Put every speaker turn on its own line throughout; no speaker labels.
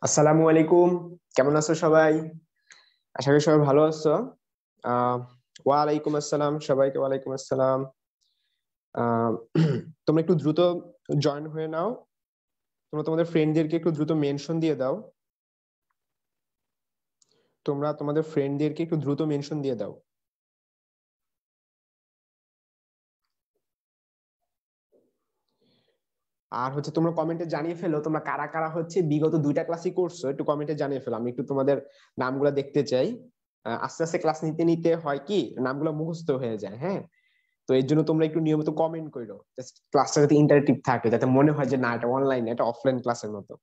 আসসালামু আলাইকুম। কেমন আছো সবাই? আশা করি সবাই ভালো আছো। আহ ওয়ালাইকুম আসসালাম সবাইকে। ওয়ালাইকুম আসসালাম। আহ তোমরা একটু দ্রুত জয়েন হয়ে নাও। তোমরা তোমাদের ফ্রেন্ডদেরকে একটু দ্রুত মেনশন দিয়ে দাও। তোমরা তোমাদের ফ্রেন্ডদেরকে একটু দ্রুত মেনশন দিয়ে দাও। আর হচ্ছে তোমরা কমেন্টে জানিয়ে ফেলো তোমরা কারা কারা হচ্ছে বিগত দুইটা ক্লাসই করছো, একটু কমেন্টে জানিয়ে ফেলো। আমি একটু তোমাদের নামগুলো দেখতে চাই। আস্তে আস্তে ক্লাস নিতে নিতে হয় কি নামগুলো মুখস্থ হয়ে যায়, হ্যাঁ। তো এর জন্য তোমরা একটু নিয়মিত কমেন্ট করো, জাস্ট ক্লাসটা যাতে ইন্টারেক্টিভ থাকে, যাতে মনে হয় যে না এটা অনলাইন, এটা অফলাইন ক্লাসের মতো।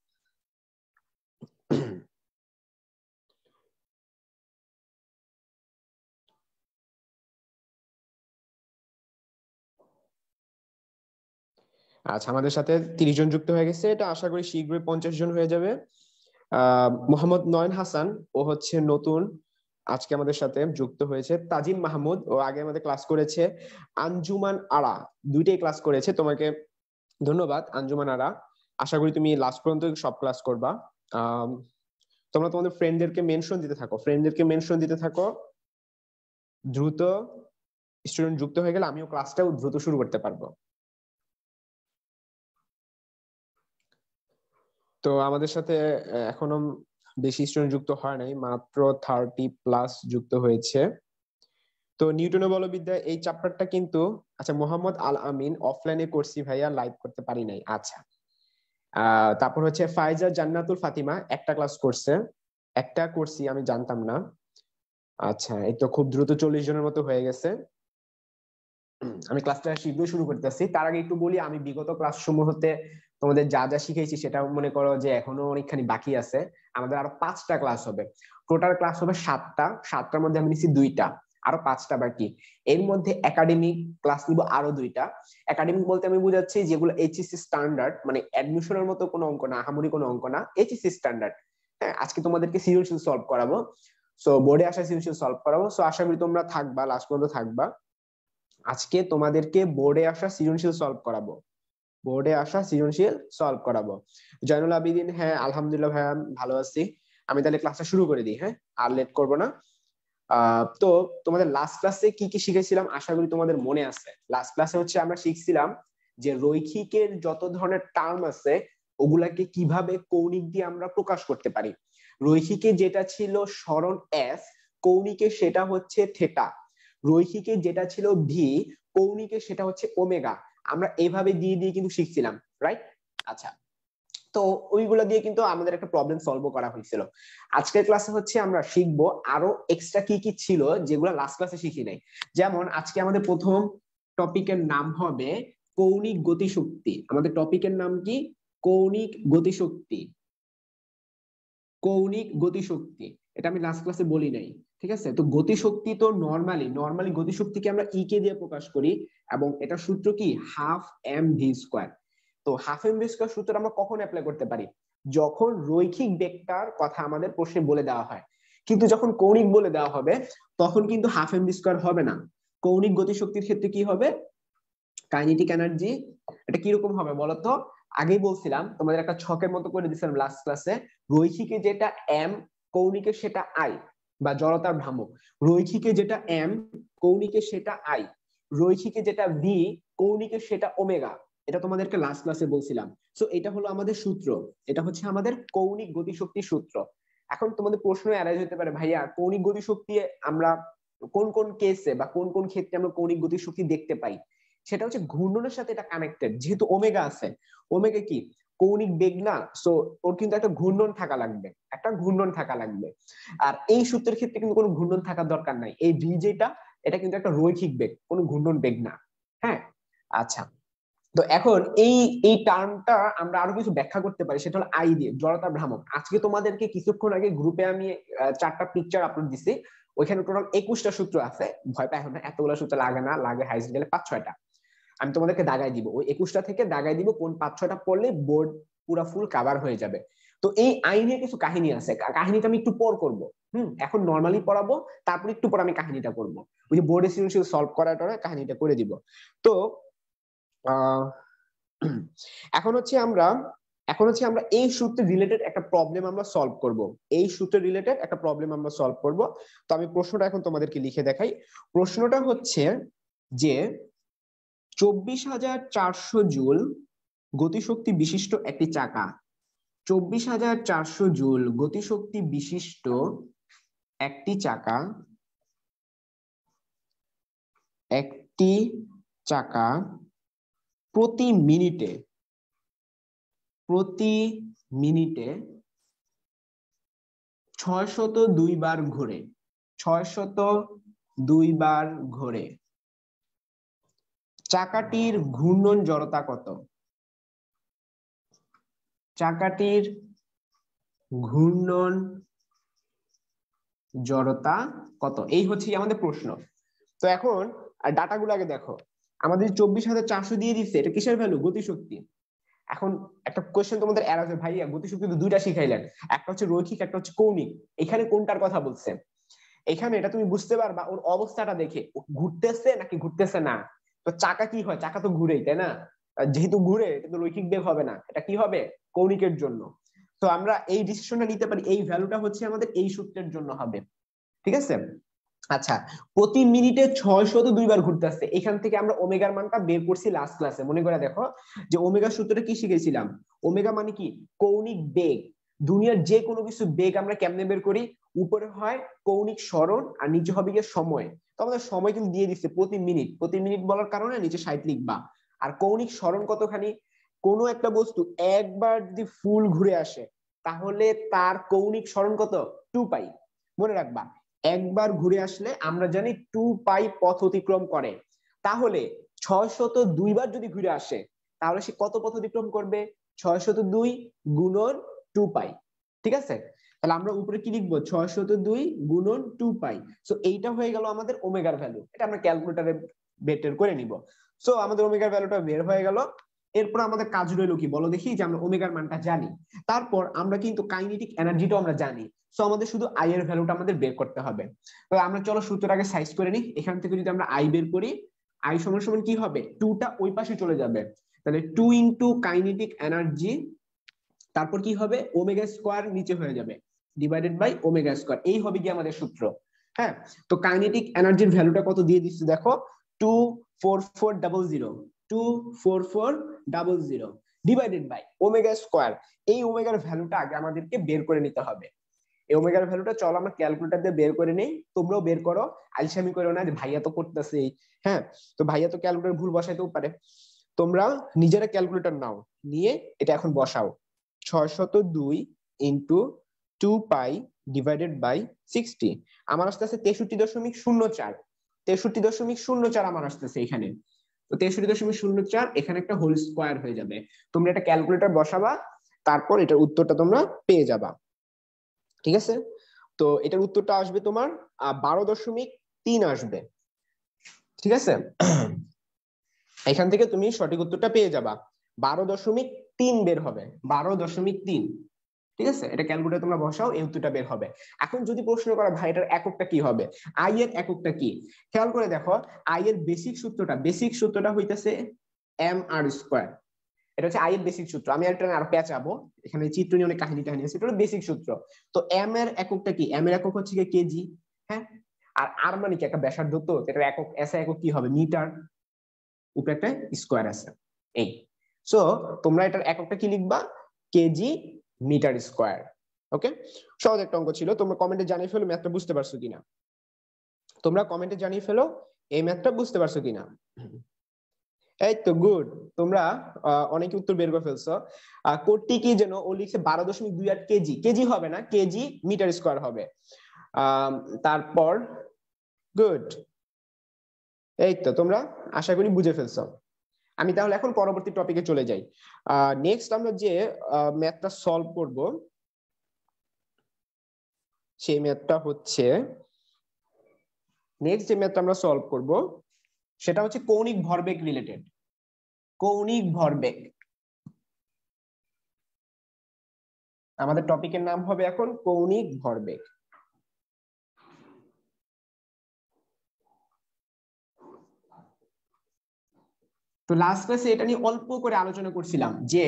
আচ্ছা, আমাদের সাথে 30 জন যুক্ত হয়ে গেছে, এটা আশা করি শীঘ্রই 50 জন হয়ে যাবে। মোহাম্মদ নয়ন হাসান, ও হচ্ছে নতুন, আজকে আমাদের সাথে যুক্ত হয়েছে। তাজিম মাহমুদ, ও আগে আমাদের ক্লাস করেছে। আঞ্জুমান আরা, দুইটাই ক্লাস করেছে। তোমাকে ধন্যবাদ আঞ্জুমান আরা। আশা করি তুমি লাস্ট পর্যন্ত সব ক্লাস করবা। আহ তোমরা তোমাদের ফ্রেন্ডদেরকে মেনশন দিতে থাকো, ফ্রেন্ডদেরকে মেনশন দিতে থাকো দ্রুত। স্টুডেন্ট যুক্ত হয়ে গেলে আমিও ক্লাসটাও দ্রুত শুরু করতে পারবো। তো আমাদের সাথে এখনো বেশি স্টুডেন্ট যুক্ত হয় নাই, মাত্র 30+ যুক্ত হয়েছে। তো নিউটনের বলবিদ্যা এই চ্যাপ্টারটা কিন্তু, আচ্ছা, মোহাম্মদ আল আমিন, অফলাইনে করছি ভাইয়া, লাইভ করতে পারি নাই। আচ্ছা, তারপর হচ্ছে ফাইজা জান্নাতুল ফাতিমা, একটা ক্লাস করছে। একটা করছি, আমি জানতাম না। আচ্ছা, এই তো খুব দ্রুত 40 জনের মতো হয়ে গেছে। আমি ক্লাসটা শীঘ্রই শুরু করতেছি। তার আগে একটু বলি, আমি বিগত ক্লাস সমূহতে তোমাদের যা যা শিখেছি সেটা মনে করো যে এখনো অনেকখানি বাকি আছে। আমাদের আরো 5টা ক্লাস হবে। টোটাল ক্লাস হবে 7টা, 7টার মধ্যে আমি নিচ্ছি 2টা, আরো 5টা বাকি। এর মধ্যে একাডেমিক ক্লাস নিব আরো 2টা। একাডেমিক বলতে আমি বুঝাচ্ছি যেগুলো এইচএসসি স্ট্যান্ডার্ড, মানে অ্যাডমিশনের মতো কোনো অঙ্ক না, আহামরি কোনো অঙ্ক না, এইচএসসি স্ট্যান্ডার্ড। হ্যাঁ, আজকে তোমাদেরকে সৃজনশীল সলভ করাবো। সো বোর্ডে আসা সৃজনশীল সলভ করাবো। সো আশা করি তোমরা থাকবা, লাস্ট পর্যন্ত থাকবা। আজকে তোমাদেরকে বোর্ডে আসা সৃজনশীল সলভ করাবো, বোর্ডে আসা সৃজনশীল সলভ করাবো। জয়নুল আবিদিন, হ্যাঁ আলহামদুলিল্লাহ ভাইয়া, ভালো আছি। আমি তাহলে ক্লাসটা শুরু করে দিই, হ্যাঁ, আর লেট করবো না। তো তোমাদের লাস্ট ক্লাসে কি কি শিখেছিলাম আশা করি তোমাদের মনে আছে। লাস্ট ক্লাসে হচ্ছে আমরা শিখছিলাম যে রৈখিকের যত ধরনের টার্ম আছে ওগুলাকে কিভাবে কৌণিক দিয়ে আমরা প্রকাশ করতে পারি। রৈখিকে যেটা ছিল সরণ এস, কৌণিকে সেটা হচ্ছে থেটা। রৈখিকে যেটা ছিল ভি, কৌণিকে সেটা হচ্ছে ওমেগা। আমরা এভাবে দিয়ে দিয়ে কিন্তু শিখছিলাম, রাইট? আচ্ছা, তো ওইগুলা দিয়ে কিন্তু আমাদের একটা প্রবলেম সলভ করা হয়েছিল। আজকের ক্লাসে হচ্ছে আমরা শিখবো আরো এক্সট্রা কি কি ছিল যেগুলো লাস্ট ক্লাসে শিখি নাই। যেমন আজকে আমাদের প্রথম টপিকের নাম হবে কৌণিক গতিশক্তি। আমাদের টপিকের নাম কি? কৌণিক গতিশক্তি। কৌণিক গতিশক্তি, এটা আমি লাস্ট ক্লাসে বলি নাই। ঠিক আছে, তো গতিশক্তি তো নরমালি নরমালি গতিশক্তিকে আমরা ই কে দিয়ে প্রকাশ করি, এবং এটা সূত্র কি হাফ এম ভি স্কোয়ার। তো হাফ এম ভি স্কোয়ার সূত্র আমরা কখন অ্যাপ্লাই করতে পারি? যখন রৈখিক বেগটার কথা আমাদের প্রশ্নে বলে দেওয়া হয়। কিন্তু যখন কৌণিক বলে দেওয়া হবে তখন কিন্তু হাফ এম ভি স্কোয়ার হবে না। কৌণিক গতিশক্তির ক্ষেত্রে কি হবে? কাইনেটিক এনার্জি, এটা কিরকম হবে বলতো? আগেই বলছিলাম তোমাদের একটা ছকের মতো করে দিছিলাম লাস্ট ক্লাসে। রৈখিকে যেটা এম, কৌণিকে সেটা আই, বা জড়তার ভ্রামক। রৈখিকে যেটা এম, কৌণিকে সেটা আই। রৈখিকে যেটা ভি, কৌণিকে সেটা ওমেগা। এটা তোমাদেরকে লাস্ট ক্লাসে বলছিলাম। সো এটা হলো আমাদের সূত্র, এটা হচ্ছে আমাদের কৌণিক গতিশক্তির সূত্র। এখন তোমাদের প্রশ্ন অ্যারাইজ হতে পারে, ভাইয়া কৌণিক গতিশক্তি আমরা কোন কোন কেসে বা কোন কোন ক্ষেত্রে আমরা কৌণিক গতিশক্তি দেখতে পাই? সেটা হচ্ছে ঘূর্ণনের সাথে এটা কানেক্টেড, যেহেতু ওমেগা আছে। ওমেগা কি কৌণিক বেগ না? সো ওর কিন্তু একটা ঘূর্ণন থাকা লাগবে, একটা ঘূর্ণন থাকা লাগবে। আর এই সূত্রের ক্ষেত্রে কিন্তু কোনো ঘূর্ণন থাকার দরকার নাই। এই ভি যেটা, এটা কিন্তু একটা রৈখিক বেগ, কোনো ঘূর্ণন বেগ না। হ্যাঁ, আচ্ছা। তো এখন এই এই টার্মটা আমরা আরো কিছু ব্যাখ্যা করতে পারি, সেটা হলো আই দিয়ে, জড়তা ভ্রামক। আজকে তোমাদেরকে কিছুক্ষণ আগে গ্রুপে আমি 4টা পিকচার আপলোড দিছি। ওইখানে টোটাল 21টা সূত্র আছে। ভয় পাই না, এতগুলো সূত্র লাগে না, লাগে হাইস্ট গেলে 5-6টা। আমি তোমাদেরকে দাগাই দিব, ওই 21টা থেকে দাগাই দিব কোন 5-6টা পড়লে বোর্ড পুরো ফুল কভার হয়ে যাবে। তো এই আইনে কিছু কাহিনী আছে, কাহিনীটা আমি একটু পর করব। এখন নরমালি পড়াবো, তারপর একটু পর আমি কাহিনীটা করব। ওই যে বোর্ডে সৃজনশীল সলভ করার পরে কাহিনীটা করে দিব। তো আহ এখন হচ্ছে আমরা এখন হচ্ছে আমরা এই সূত্রে রিলেটেড একটা প্রবলেম আমরা সলভ করব। এই সূত্রে রিলেটেড একটা প্রবলেম আমরা সলভ করব। তো আমি প্রশ্নটা এখন তোমাদেরকে লিখে দেখাই। প্রশ্নটা হচ্ছে যে 24,400 জুল গতিশক্তি বিশিষ্ট একটি চাকা, 24,400 জুল গতিশক্তি বিশিষ্ট একটি চাকা, একটি চাকা প্রতি মিনিটে 602 বার ঘোরে, 602 বার ঘোরে। চাকাটির ঘূর্ণন জড়তা কত? চাকাটির ঘূর্ণন জড়তা কত? এই হচ্ছে আমাদের প্রশ্ন। তো এখন ডাটাগুলো আগে দেখো। আমাদের 24,400 দিয়ে দিচ্ছে, এটা কিসের ভ্যালু? গতিশক্তি। এখন একটা কোয়েশ্চেন তোমাদের এর আছে, ভাইয়া গতিশক্তি তো দুইটা শিখাইলেন, একটা হচ্ছে রৈখিক, একটা হচ্ছে কৌণিক, এখানে কোনটার কথা বলছে? এখানে এটা তুমি বুঝতে পারবা ওর অবস্থাটা দেখে, ঘুরতেছে নাকি ঘুরতেছে না। তো চাকা কি হয়? চাকা তো ঘুরেই, তাই না? যেহেতু ঘুরে, এটা তো রৈখিক বেগ হবে না, এটা কি হবে? কৌণিকের জন্য। তো আমরা এই ডিসিশনটা নিতে পারি, এই ভ্যালুটা হচ্ছে আমাদের এই সূত্রের জন্য হবে। ঠিক আছে? আচ্ছা, প্রতি মিনিটে 602 বার ঘুরতে আসছে। এখান থেকে আমরা ওমেগার মানটা বের করছি লাস্ট ক্লাসে, মনে করে দেখো যে ওমেগা সূত্রটা কি শিখেছিলাম। ওমেগা মানে কি? কৌণিক বেগ। দুনিয়ার যে কোনো কিছু বেগ আমরা কেমনে বের করি? উপরে হয় কৌণিক সরণ আর নিচে হবে গিয়ে সময়। তো আমাদের সময় কিন্তু দিয়ে দিচ্ছে প্রতি মিনিট, প্রতি মিনিট বলার কারণে নিচে 60 লিখবা। আর কৌণিক সরণ কতখানি? কোনো একটা বস্তু একবার যদি ফুল ঘুরে আসে, তাহলে তার কৌণিক সরণ কত? 2 পাই। মনে রাখবা, একবার ঘুরে আসলে আমরা জানি 2 পাই পথ অতিক্রম করে। তাহলে 602 বার যদি ঘুরে আসে, তাহলে সে কত পথ অতিক্রম করবে? 602 গুণন 2 পাই। ঠিক আছে? তাহলে আমরা উপরে কি লিখবো? 602 গুণন 2 পাই। সো এইটা হয়ে গেল আমাদের ওমেগার ভ্যালু। এটা আমরা ক্যালকুলেটরে বের করে নিব। সো আমাদের ওমেগার ভ্যালুটা বের হয়ে গেল। এরপর আমাদের কাজ রইল কি বলো দেখি, যে আমরা ওমেগার মানটা জানি, তারপর আমরা কিন্তু কাইনেটিক এনার্জিটাও আমরা জানি। সো আমাদের শুধু আই এর ভ্যালুটা আমাদের বের করতে হবে। তো আমরা চলো সূত্রটা আগে সাইজ করে নিই। এখান থেকে যদি আমরা আই বের করি, আই সমান সমান কি হবে? 2টা ওই পাশে চলে যাবে, তাহলে 2 ইনটু কাইনেটিক এনার্জি, তারপর কি হবে? ওমেগা স্কয়ার নিচে হয়ে যাবে, ডিভাইডেড বাই ওমেগা স্কয়ার। এই হবে কি আমাদের সূত্র। হ্যাঁ, তো কাইনেটিক এনার্জির ভ্যালুটা কত দিয়ে দিচ্ছি দেখো, 24400, 24400 ডিভাইডেড বাই ওমেগা স্কয়ার। এই ওমেগার ভ্যালুটা আগে আমাদেরকে বের করে নিতে হবে। এই ওমেগার ভ্যালুটা চলো আমরা ক্যালকুলেটর দিয়ে বের করে নেই, তোমরাও বের করো, আলসামি করো না যে ভাইয়া তো করতেছে। হ্যাঁ, তো ভাইয়া তো ক্যালকুলেটর ভুল বসাইতেও পারে। তোমরা নিজেরা ক্যালকুলেটর নাও, নিয়ে এটা এখন বসাও। 602 ইন্টু 2 পাই ডিভাইডেড বাই 60। আমার আসতেছে 63.04, 63.04 আমার আসতেছে এখানে। তো 63.04 এখানে একটা হোল স্কোয়ার হয়ে যাবে। তোমরা এটা ক্যালকুলেটর বসাবা, তারপর এটার উত্তরটা তোমরা পেয়ে যাবা। ঠিক আছে? তো এটার উত্তরটা আসবে তোমার 12.3 আসবে। ঠিক আছে? এখান থেকে তুমি সঠিক উত্তরটা পেয়ে যাবা, 12.3 বের হবে, 12.3। ঠিক আছে? এটা ক্যালকুলেটর তোমরা বসাও, এই উত্তরটা বের হবে। এখন যদি প্রশ্ন করা ভাই এটার এককটা কি হবে, আই এর এককটা কি, খেয়াল করে দেখো। আই এর বেসিক সূত্রটা হইতেছে এম আর স্কোয়ার। এটা হচ্ছে আই এর বেসিক সূত্র। আমি একটা আরো পেঁচাবো, এখানে চিত্র নিয়ে অনেক কাহিনী আছে, এটা হলো বেসিক সূত্র। তো এম এর এককটা কি? এম এর একক হচ্ছে কেজি। হ্যাঁ, আর আর মানে কি? একটা ব্যাসার্ধ, তো এটার একক, এস একক কি হবে? মিটার। উপরে একটা স্কোয়ার আছে, এই। সো তোমরা এটার এককটা কি লিখবা? KG metre square. ওকে, সহজ একটা অঙ্ক ছিল। তোমরা কমেন্টে জানিয়ে ফেলো ম্যাথটা বুঝতে পারছো কিনা। তোমরা কমেন্টে জানিয়ে ফেলো এই ম্যাথটা বুঝতে পারছো কিনা। এই তো গুড, তোমরা অনেকে উত্তর বের করে ফেলছো। কোডটি কি যেন? ও লিখছে 12.28 কেজি। কেজি হবে না, কেজি মিটার স্কোয়ার হবে। তারপর গুড, এই তো তোমরা আশা করি বুঝে ফেলছো। আমি তাহলে এখন পরবর্তী টপিকে চলে যাই। নেক্সট আমরা যে ম্যাথটা সলভ করব, সেই ম্যাথটা হচ্ছে, নেক্সট যে ম্যাথটা আমরা সলভ করব সেটা হচ্ছে কৌণিক ভরবেগ রিলেটেড। কৌণিক ভরবেগ আমাদের টপিকের নাম হবে এখন কৌণিক ভরবেগ। তো লাস্ট ক্লাসে এটা নিয়ে অল্প করে আলোচনা করছিলাম যে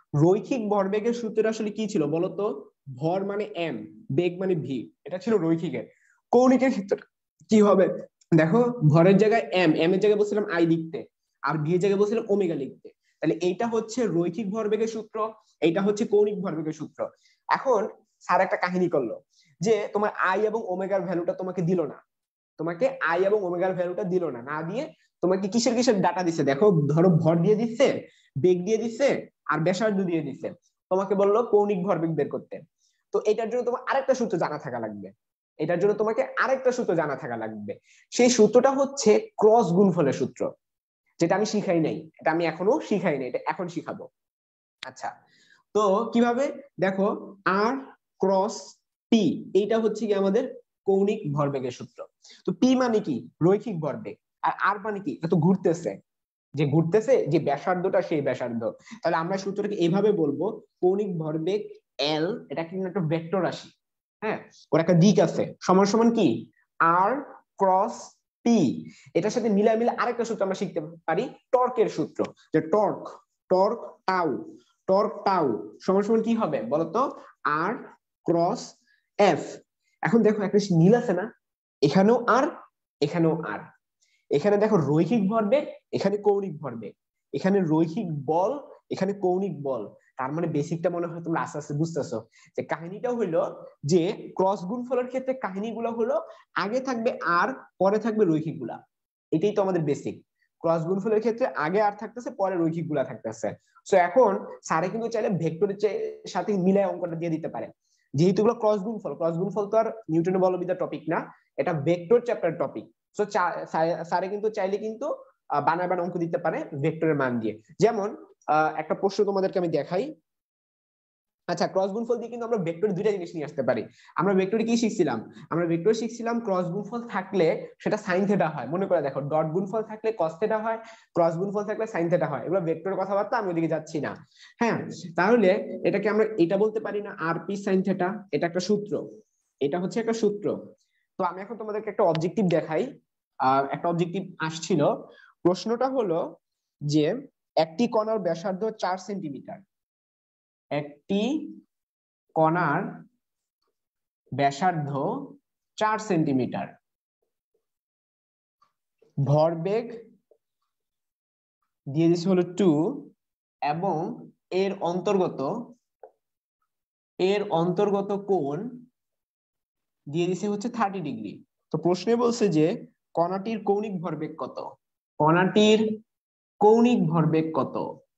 রৈখিক ভরবেগের সূত্রটা আসলে কি ছিল বলতো? ভর মানে এম, বেগ মানে ভি, এটা ছিল রৈখিকের। কৌণিকের ক্ষেত্রে কি হবে দেখো, ভরের জায়গায় এম, এম এর জায়গায় বলছিলাম আই লিখতে, আর ভি এর জায়গায় বলছিলাম ওমেগা লিখতে। তাহলে এইটা হচ্ছে রৈখিক ভরবেগের সূত্র, এইটা হচ্ছে কৌণিক ভরবেগের সূত্র। এখন স্যার একটা কাহিনী করলো যে তোমার আই এবং ওমেগার ভ্যালুটা তোমাকে দিল না, তোমাকে আই এবং ওমেগার ভ্যালুটা দিল না, না দিয়ে তোমাকে কিসের কিসের ডাটা দিচ্ছে দেখো, ধরো ভর দিয়ে দিচ্ছে, বেগ দিয়ে দিচ্ছে, আর ব্যাসার্ধ দিয়ে দিচ্ছে। তোমাকে বললো কৌণিক ভরবেগ বের করতে। তো এটার জন্য তোমার আরেকটা সূত্র জানা থাকা লাগবে, এটার জন্য তোমাকে আরেকটা সূত্র জানা থাকা লাগবে। সেই সূত্রটা হচ্ছে ক্রস গুণফলের সূত্র, যেটা আমি শিখাই নাই, এটা আমি এখনো শিখাই নাই, এটা এখন শিখাবো। আচ্ছা, তো কিভাবে দেখো, আর ক্রস পি, এইটা হচ্ছে কি আমাদের কৌণিক ভরবেগের সূত্র। তো পি মানে কি? রৈখিক ভরবেগ। আর আর মানে কি? এটা তো ঘুরতেছে, যে ঘুরতেছে যে ব্যাসার্ধটা সেই ব্যাসার্ধ। তাহলে আমরা সূত্রটাকে এইভাবে বলবো, কৌণিক ভরবেগ এল, এটা কিন্তু একটা ভেক্টর রাশি, হ্যাঁ, ওর একটা দিক আছে, সমান সমান কি আর ক্রস পি। এটার সাথে মিলাই মিলে আরেকটা সূত্র আমরা শিখতে পারি, টর্কের সূত্র, যে torque, torque tau, torque tau সমান সমান কি হবে বলতো? আর ক্রস এফ। এখন দেখো একটা মিল আছে না, এখানেও আর, এখানেও আর। এখানে দেখো রৈখিক ভরবেগ, এখানে কৌণিক ভরবেগ, এখানে রৈখিক বল, এখানে কৌণিক বল। তার মানে বেসিকটা মনে হয় তোমরা আস্তে আস্তে বুঝতেছো, যে কাহিনীটা হলো যে ক্রস গুণফলের ক্ষেত্রে কাহিনীগুলো হলো আগে থাকবে আর, পরে থাকবে রৈখিক গুলা। এটাই তো আমাদের বেসিক। ক্রস গুণফলের ক্ষেত্রে আগে আর থাকতেছে, পরে রৈখিক গুলা থাকতেছে। সো এখন স্যারে কিন্তু চাইলে ভেক্টরের সাথে মিলায় অঙ্কটা দিয়ে দিতে পারে, যেহেতু এগুলো ক্রস গুণফল। ক্রস গুণফল তো আর নিউটনের বলবিদ্যার টপিক না, এটা ভেক্টর চ্যাপ্টার টপিক। সো স্যারে কিন্তু চাইলে কিন্তু বানায় বানায় অঙ্ক দিতে পারে ভেক্টরের মান দিয়ে। যেমন একটা প্রশ্ন তোমাদেরকে আমি দেখাই। আচ্ছা, ক্রস গুণফল দিয়ে কিন্তু আমরা ভেক্টরে দুইটা জিনিস নিয়ে আসতে পারি। আমরা ভেক্টরে কি শিখছিলাম? আমরা ভেক্টরে শিখছিলাম ক্রস গুণফল থাকলে সেটা সাইন থেটা হয়। মনে করে দেখো, ডট গুণফল থাকলে কস থেটা হয়, ক্রস গুণফল থাকলে সাইন থেটা হয়। এগুলো ভেক্টরের কথাবার্তা, আমি ওইদিকে যাচ্ছি না। হ্যাঁ, তাহলে এটাকে আমরা এটা বলতে পারি না আর পি সাইন থেটা, এটা একটা সূত্র, এটা হচ্ছে একটা সূত্র। তো আমি এখন তোমাদেরকে একটা অবজেক্টিভ দেখাই। একটা অবজেক্টিভ আসছিল, প্রশ্নটা হলো যে একটি কণার ব্যাসার্ধ 4 সেন্টিমিটার, একটি কণার ব্যাসার্ধ 4 সেন্টিমিটার, ভরবেগ দিয়ে দিচ্ছে হলো 2, এবং এর অন্তর্গত কোণ দিয়ে দিচ্ছে হচ্ছে 30 ডিগ্রি। তো প্রশ্নে বলছে যে কণাটির কৌণিক ভরবেগ কত, কণাটির কৌণিক ভরবেগ কত,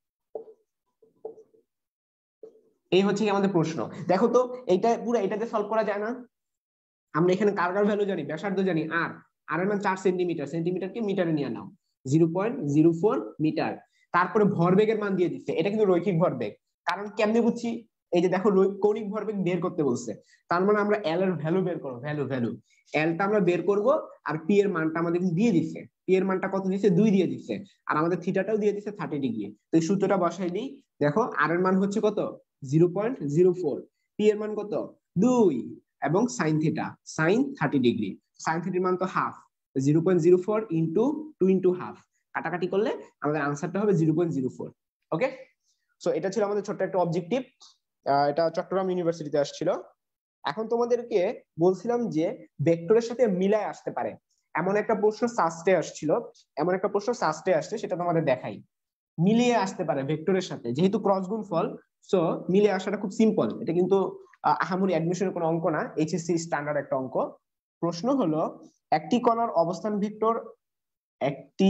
এই হচ্ছে কি আমাদের প্রশ্ন। দেখো তো এইটা পুরো এটাতে সলভ করা যায় না? আমরা এখানে কার কার ভ্যালু জানি, ব্যাসার্ধ জানি, আর আর এর মান 4 সেন্টিমিটার, সেন্টিমিটারকে মিটারে নিয়ে নাও, 0.04 মিটার। তারপরে ভরবেগের মান দিয়ে দিচ্ছে, এটা কিন্তু রৈখিক ভরবেগ। কারণ কেমনে বুঝছি, এই যে দেখো কৌণিক ভরবেগ বের করতে বলছে, তার মানে আমরা এল এর ভ্যালু বের করবো, ভ্যালু এলটা আমরা বের করব। আর পি এর মানটা আমাদের দিয়ে দিচ্ছে, পি এর মানটা কত দিচ্ছে, 2 দিয়ে দিচ্ছে, আর আমাদের থিটাটাও দিয়ে দিচ্ছে 30 ডিগ্রি। তো এই সূত্রটা বসাই দিই। দেখো আর এর মান হচ্ছে কত, 0.04, পি এর মান কত, 2, এবং sine theta, sine 30 degree, sine থিটার মান তো হাফ, 0.04 ইন্টু 2 ইন্টু হাফ, কাটাকাটি করলে আমাদের আনসারটা হবে 0.04। ওকে, সো এটা ছিল আমাদের ছোট্ট একটা অবজেক্টিভ। এটা চট্টগ্রাম ইউনিভার্সিটিতে আসছিল। এখন তোমাদেরকে বলছিলাম যে ভেক্টরের সাথে মিলায় আসতে পারে এমন একটা প্রশ্ন সাস্টে আসছিল, এমন একটা প্রশ্ন সাস্টে আসছে, সেটা তোমাদের দেখাই। মিলিয়ে আসতে পারে ভেক্টরের সাথে, যেহেতু ক্রস গুণফল, সো মিলে আসাটা খুব সিম্পল। এটা কিন্তু আহামরি অ্যাডমিশনের কোনো অঙ্ক না, এইচএসসি স্ট্যান্ডার্ড একটা অঙ্ক। প্রশ্ন হলো, একটি কণার অবস্থান ভেক্টর, একটি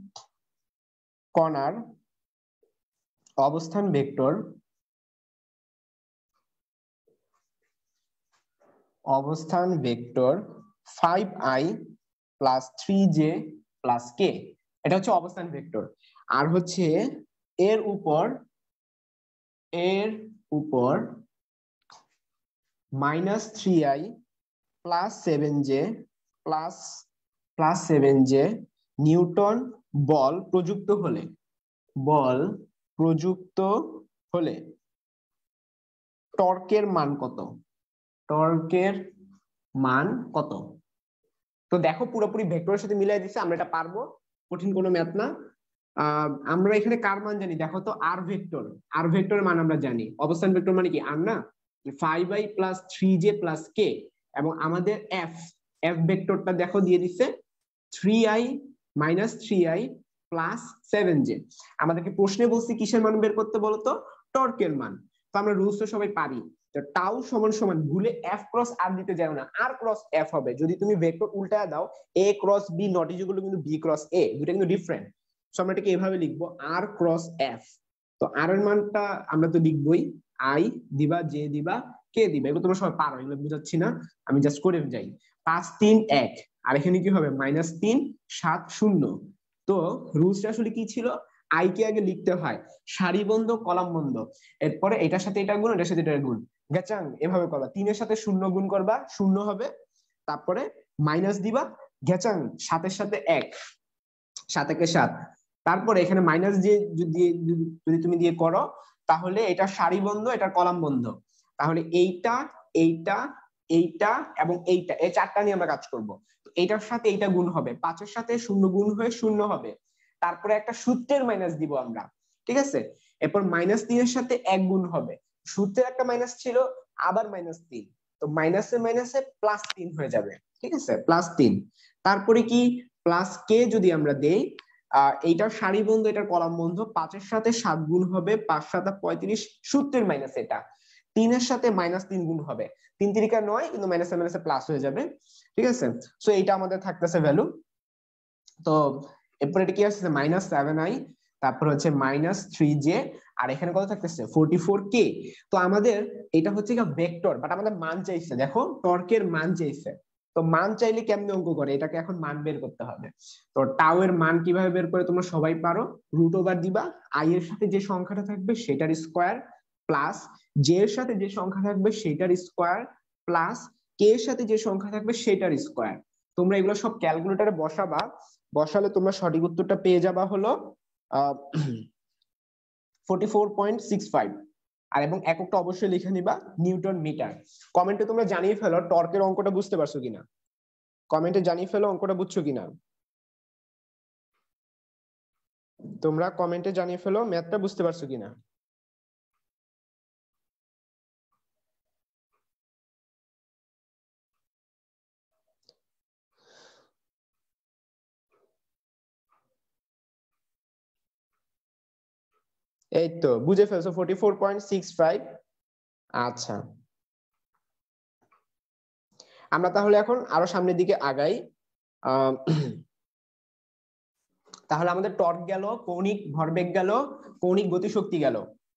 কণার অবস্থান ভেক্টর, অবস্থান vector 5i plus 3j plus k, এটা হচ্ছে অবস্থান ভেক্টর। আর হচ্ছে এর উপর -3i plus 7j plus 7j Newton বল প্রযুক্ত হলে, বল প্রযুক্ত হলে টর্কের মান কত, টর্কের মান কত। তো দেখো পুরোপুরি ভেক্টরের সাথে মিলাই দিচ্ছে, আমরা এটা পারবো, কঠিন কোনো ম্যাথ না। আমরা এখানে কার মান জানি দেখো তো, আর ভেক্টর। আর ভেক্টরের মান আমরা জানি, অবস্থান ভেক্টর মানে কি আর না, 5i প্লাস 3j প্লাস কে, এবং আমাদের এফ এফ ভেক্টরটা দেখো দিয়ে দিচ্ছে 3i minus 3i plus 7j। আমাদেরকে প্রশ্নে বলছি কিসের মান বের করতে বলতো, টর্কের মান। তো আমরা রুলস তো সবাই পারি, তো টাউ সমান সমান ভুলে এফ ক্রস আর দিতে যাও না, আর ক্রস এফ হবে। যদি তুমি ভেক্টর উল্টায় দাও, A cross B not equal to কিন্তু বি ক্রস এ, দুটো কিন্তু ডিফারেন্ট। সো আমরা এটাকে এভাবে লিখবো, আর ক্রস এফ। তো আর এর মানটা আমরা তো লিখবোই, আই দিবা, জে দিবা, কে দিবা, এগুলো তোমরা সবাই পারো, এগুলো বুঝাচ্ছি না, আমি জাস্ট করে যাই। 5 3 1, আর এখানে কি হবে -3 7 0। তো রুলসটা আসলে কি ছিল, আই কে আগে লিখতে হয় সারি বন্ধ কলাম বন্ধ, এরপরে এটার সাথে এটা গুণ, এটার সাথে এটা গুণ, গেচাং এভাবে করবা, 3 এর সাথে 0 গুণ করবা 0 হবে, তারপরে মাইনাস দিবা, গেচাং 7 এর সাথে 1, 7 একে 7, তারপরে এখানে মাইনাস দিয়ে যদি তুমি দিয়ে করো, তাহলে এটা সারি বন্ধ, এটা কলাম বন্ধ, তাহলে এইটা এইটা এইটা এবং এইটা, এই চারটা নিয়ে আমরা কাজ করব। এইটার সাথে এইটা গুণ হবে, 5-এর সাথে 0 গুণ হয়ে 0 হবে, তারপরে একটা সূত্রের মাইনাস দিব আমরা, ঠিক আছে। এরপর -3 এর সাথে 1 গুণ হবে, সূত্রের একটা মাইনাস ছিল, আবার -3, তো মাইনাসে মাইনাসে +3 হয়ে যাবে, ঠিক আছে, +3। তারপরে কি, প্লাস কে যদি আমরা দেই, এইটার সারি বন্ধ, এটার কলাম বন্ধ, 5-এর সাথে 7 গুণ হবে, 5 7 35, সূত্রের মাইনাস এটা, 3-এর সাথে -3 গুণ হবে, 3 3 9, কিন্তু মাইনাসে মাইনাসে প্লাস হয়ে যাবে, ঠিক আছে। সো এইটা আমাদের থাকতেছে ভ্যালু। তো এরপর এটা কি আসছে, -7i, তারপর হচ্ছে -3j, আর এখানে কত থাকতেছে 44k। তো আমাদের এটা হচ্ছে কি ভেক্টর, বাট আমাদের মান চাইছে, দেখো টর্কের মান চাইছে। তো মান চাইলে কেমনে অঙ্ক করে, এটাকে এখন মান বের করতে হবে। তো টাউ এর মান কিভাবে বের করে তোমরা সবাই পারো, রুট ওভার দিবা, আই এর সাথে যে সংখ্যাটা থাকবে সেটার স্কোয়ার, প্লাস জে এর সাথে যে সংখ্যা থাকবে সেটার স্কোয়ার, প্লাস কে এর সাথে যে সংখ্যা থাকবে সেটার স্কোয়ার। তোমরা এগুলো সব ক্যালকুলেটরে বসাবা, বসালে তোমরা সঠিক উত্তরটা পেয়ে যাবা হলো 44.65। আর এবং এককটা অবশ্যই লিখে নিবা নিউটন মিটার। কমেন্টে তোমরা জানিয়ে ফেলো টর্কের অঙ্কটা বুঝতে পারছো কিনা, কমেন্টে জানিয়ে ফেলো অঙ্কটা বুঝছো কিনা, তোমরা কমেন্টে জানিয়ে ফেলো ম্যাথটা বুঝতে পারছো কিনা। এই তো বুঝে ফেলছো 44.65। আচ্ছা, আমরা তাহলে এখন আরো সামনের দিকে আগাই। তাহলে আমাদের টর্ক গেল, কৌণিক ভরবেগ গেল, কৌণিক গতিশক্তি গেল।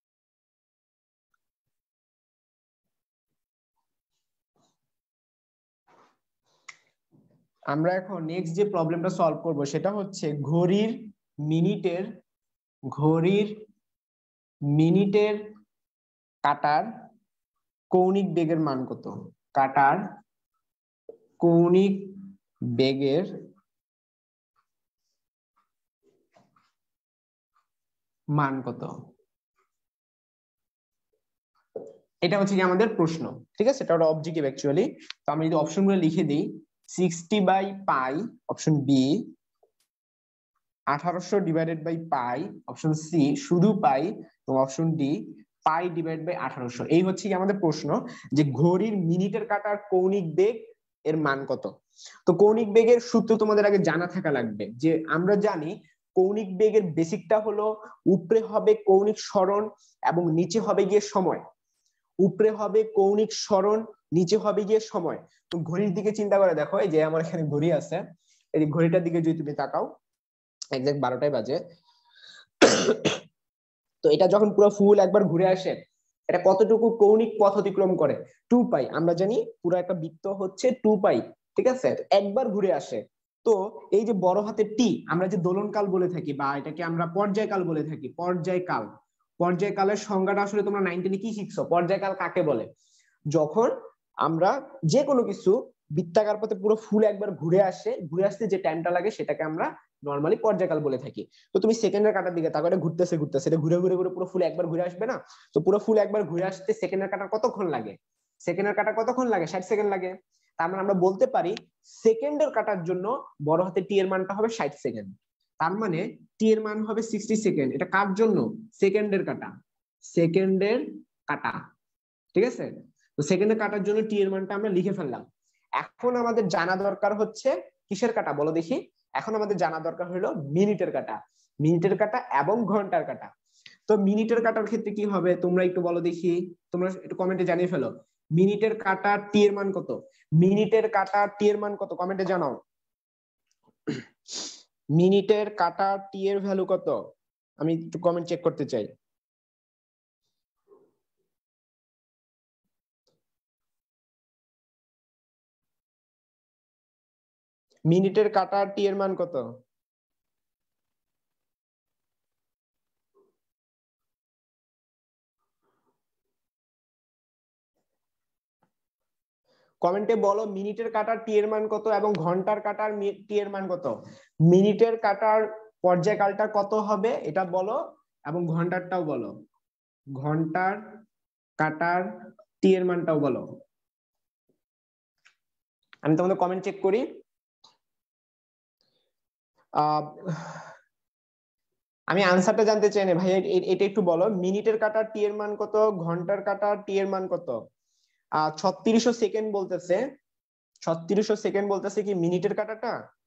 আমরা এখন নেক্সট যে প্রবলেমটা সলভ করব সেটা হচ্ছে মিনিটের ঘড়ির মিনিটের কাটার কৌণিক বেগের মান কত, কাটার কৌণিক বেগের মান কত, এটা হচ্ছে কি আমাদের প্রশ্ন, ঠিক আছে, এটা একটা অবজেক্টিভ অ্যাকচুয়ালি। তো আমি যদি অপশনগুলো লিখে দিই, 60/পাই option B, 1800 divided by pi option C শুধু পাই, এবং option D pi divide by 1800। এই হচ্ছে কি আমাদের প্রশ্ন, যে ঘড়ির মিনিটের কাটার কৌণিক বেগ এর মান কত। তো কৌণিক বেগের সূত্র তোমাদের আগে জানা থাকা লাগবে, যে আমরা জানি কৌণিক বেগের বেসিকটা হলো উপরে হবে কৌণিক সরণ এবং নিচে হবে গিয়ে সময়, উপরে হবে কৌণিক সরণ, নিচে হবে গিয়ে সময়। তো ঘড়ির দিকে চিন্তা করে দেখো, এই যে আমার এখানে ঘড়ি আছে, এই ঘড়িটার দিকে যদি তুমি তাকাও, একজ্যাক্ট 12টায় বাজে। তো এটা যখন পুরো ফুল একবার ঘুরে আসে, এটা কতটুকু কৌণিক পথ অতিক্রম করে, 2পাই। আমরা জানি পুরো একটা বৃত্ত হচ্ছে 2পাই, ঠিক আছে, একবার ঘুরে আসে। তো এই যে বড় হাতের টি, আমরা যে দোলনকাল বলে থাকি, বা এটাকে আমরা পর্যায়কাল বলে থাকি, পর্যায়কাল, পর্যায়কালের সংজ্ঞাটা আসলে তোমরা 9-10 কি শিখছো, পর্যায়কাল কাকে বলে, যখন আমরা যে কোনো কিছু বৃত্তাকার পথে পুরো ফুল একবার ঘুরে আসে, ঘুরে আসতে যে টাইমটা লাগে সেটাকে আমরা নর্মালি পর্যায়কাল বলে থাকি। তো তুমি সেকেন্ডের কাটার দিকে তারপরে ঘুরতেছে ঘুরতেছে, এটা ঘুরে ঘুরে ঘুরে পুরো ফুল একবার ঘুরে আসবে না, তো পুরো ফুল একবার ঘুরে আসতে সেকেন্ডের কাটার কতক্ষণ লাগে, সেকেন্ডের কাটা কতক্ষণ লাগে, 60 সেকেন্ড লাগে। তার মানে আমরা বলতে পারি সেকেন্ডের কাটার জন্য বড় হাতে টি এর মানটা হবে 60 সেকেন্ড। তার মানে টি এর মান হবে 60 সেকেন্ড। এটা কার জন্য? সেকেন্ডের কাটা, সেকেন্ডের কাটা, ঠিক আছে? তো সেকেন্ডের কাটার জন্য টি এর মানটা আমরা লিখে ফেললাম। এখন আমাদের জানা দরকার হচ্ছে কিসের কাটা বলো দেখি? এখন আমাদের জানা দরকার হলো মিনিটের কাটা, মিনিটের কাটা এবং ঘন্টার কাটা। তো মিনিটের কাটার ক্ষেত্রে কি হবে তোমরা একটু বলো দেখি, তোমরা একটু কমেন্টে জানিয়ে ফেলো। মিনিটের কাটা টি এর মান কত? মিনিটের কাটা টি এর মান কত কমেন্টে জানাও। মিনিটের কাটা টি এর ভ্যালু কত? আমি একটু কমেন্ট চেক করতে চাই। মিনিটের কাটা টি এর মান কত? কমেন্টে বলো মিনিটের কাটার টি এর মান কত এবং ঘন্টার কাটার টি এর মান কত। মিনিটের কাটার পর্যায়কালটা কত হবে এটা বলো, এবং ঘন্টারটাও বলো। ঘন্টার কাটার টি এর মানটাও বলো। আমি তোমাদের কমেন্ট চেক করি। আমি আনসারটা জানতে চাই না ভাই, এটা একটু বলো। মিনিটের কাটার টি এর মান কত, ঘন্টার কাটার টি এর মান কত? 3600 সেকেন্ড বলতেছে। 3600 সেকেন্ড বলতেছে কি মিনিটের কাটাটা?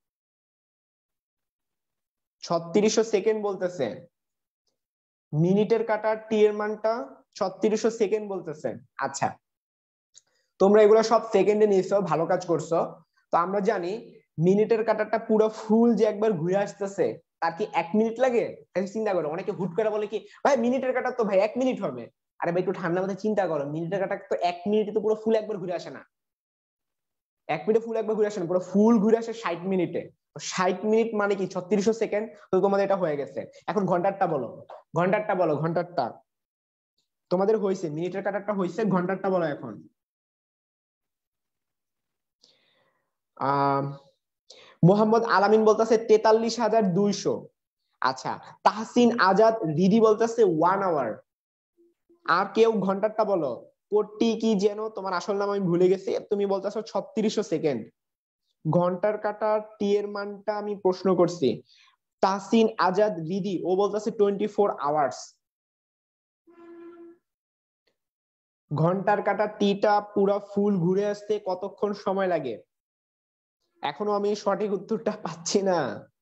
3600 সেকেন্ড বলতেছে। মিনিটের কাটার টি এর মানটা 3600 সেকেন্ড বলতেছে। আচ্ছা, তোমরা এগুলো সব সেকেন্ডে নিয়েছো, ভালো কাজ করছো। তো আমরা জানি মিনিটের কাটারটা পুরো ফুল যে একবার ঘুরে আসতেছে তার কি 1 মিনিট লাগে? চিন্তা করো, অনেকে হুট করে বলে কি ভাই মিনিটের কাটার তো ভাই 1 মিনিট হবে। আরে ভাই একটু ঠান্ডা মাথায় চিন্তা করো, মিনিটের কাটা তো 1 মিনিটে তো পুরো ফুল একবার ঘুরে আসে না। 1 মিনিটে ফুল একবার ঘুরে আসে না, পুরো ফুল ঘুরে আসে 60 মিনিটে। 60 মিনিট মানে কি 3600 সেকেন্ড। তো তোমাদের এটা হয়ে গেছে। এখন ঘন্টারটা বলো, ঘন্টারটা বলো, ঘন্টারটা তোমাদের হয়েছে, মিনিটের কাটারটা হয়েছে, ঘন্টারটা বলো এখন। আহ মোহাম্মদ আলামিন বলতেছে 43,200। আচ্ছা, তাহসিন আজাদ রিদি বলতেছে 1 আওয়ার। আর কেউ ঘন্টারটা বলো। পট্টি কি যেন তোমার আসল নাম আমি ভুলে গেছি, তুমি বলতেছো 3600 সেকেন্ড। ঘন্টার কাটা টি এর মানটা আমি প্রশ্ন করছি। তাহসিন আজাদ রিদি ও বলতেছে 24 আওয়ার্স। ঘন্টার কাটা টিটা পুরা ফুল ঘুরে আসতে কতক্ষণ সময় লাগে? এখনো আমি সঠিক উত্তরটা পাচ্ছি না,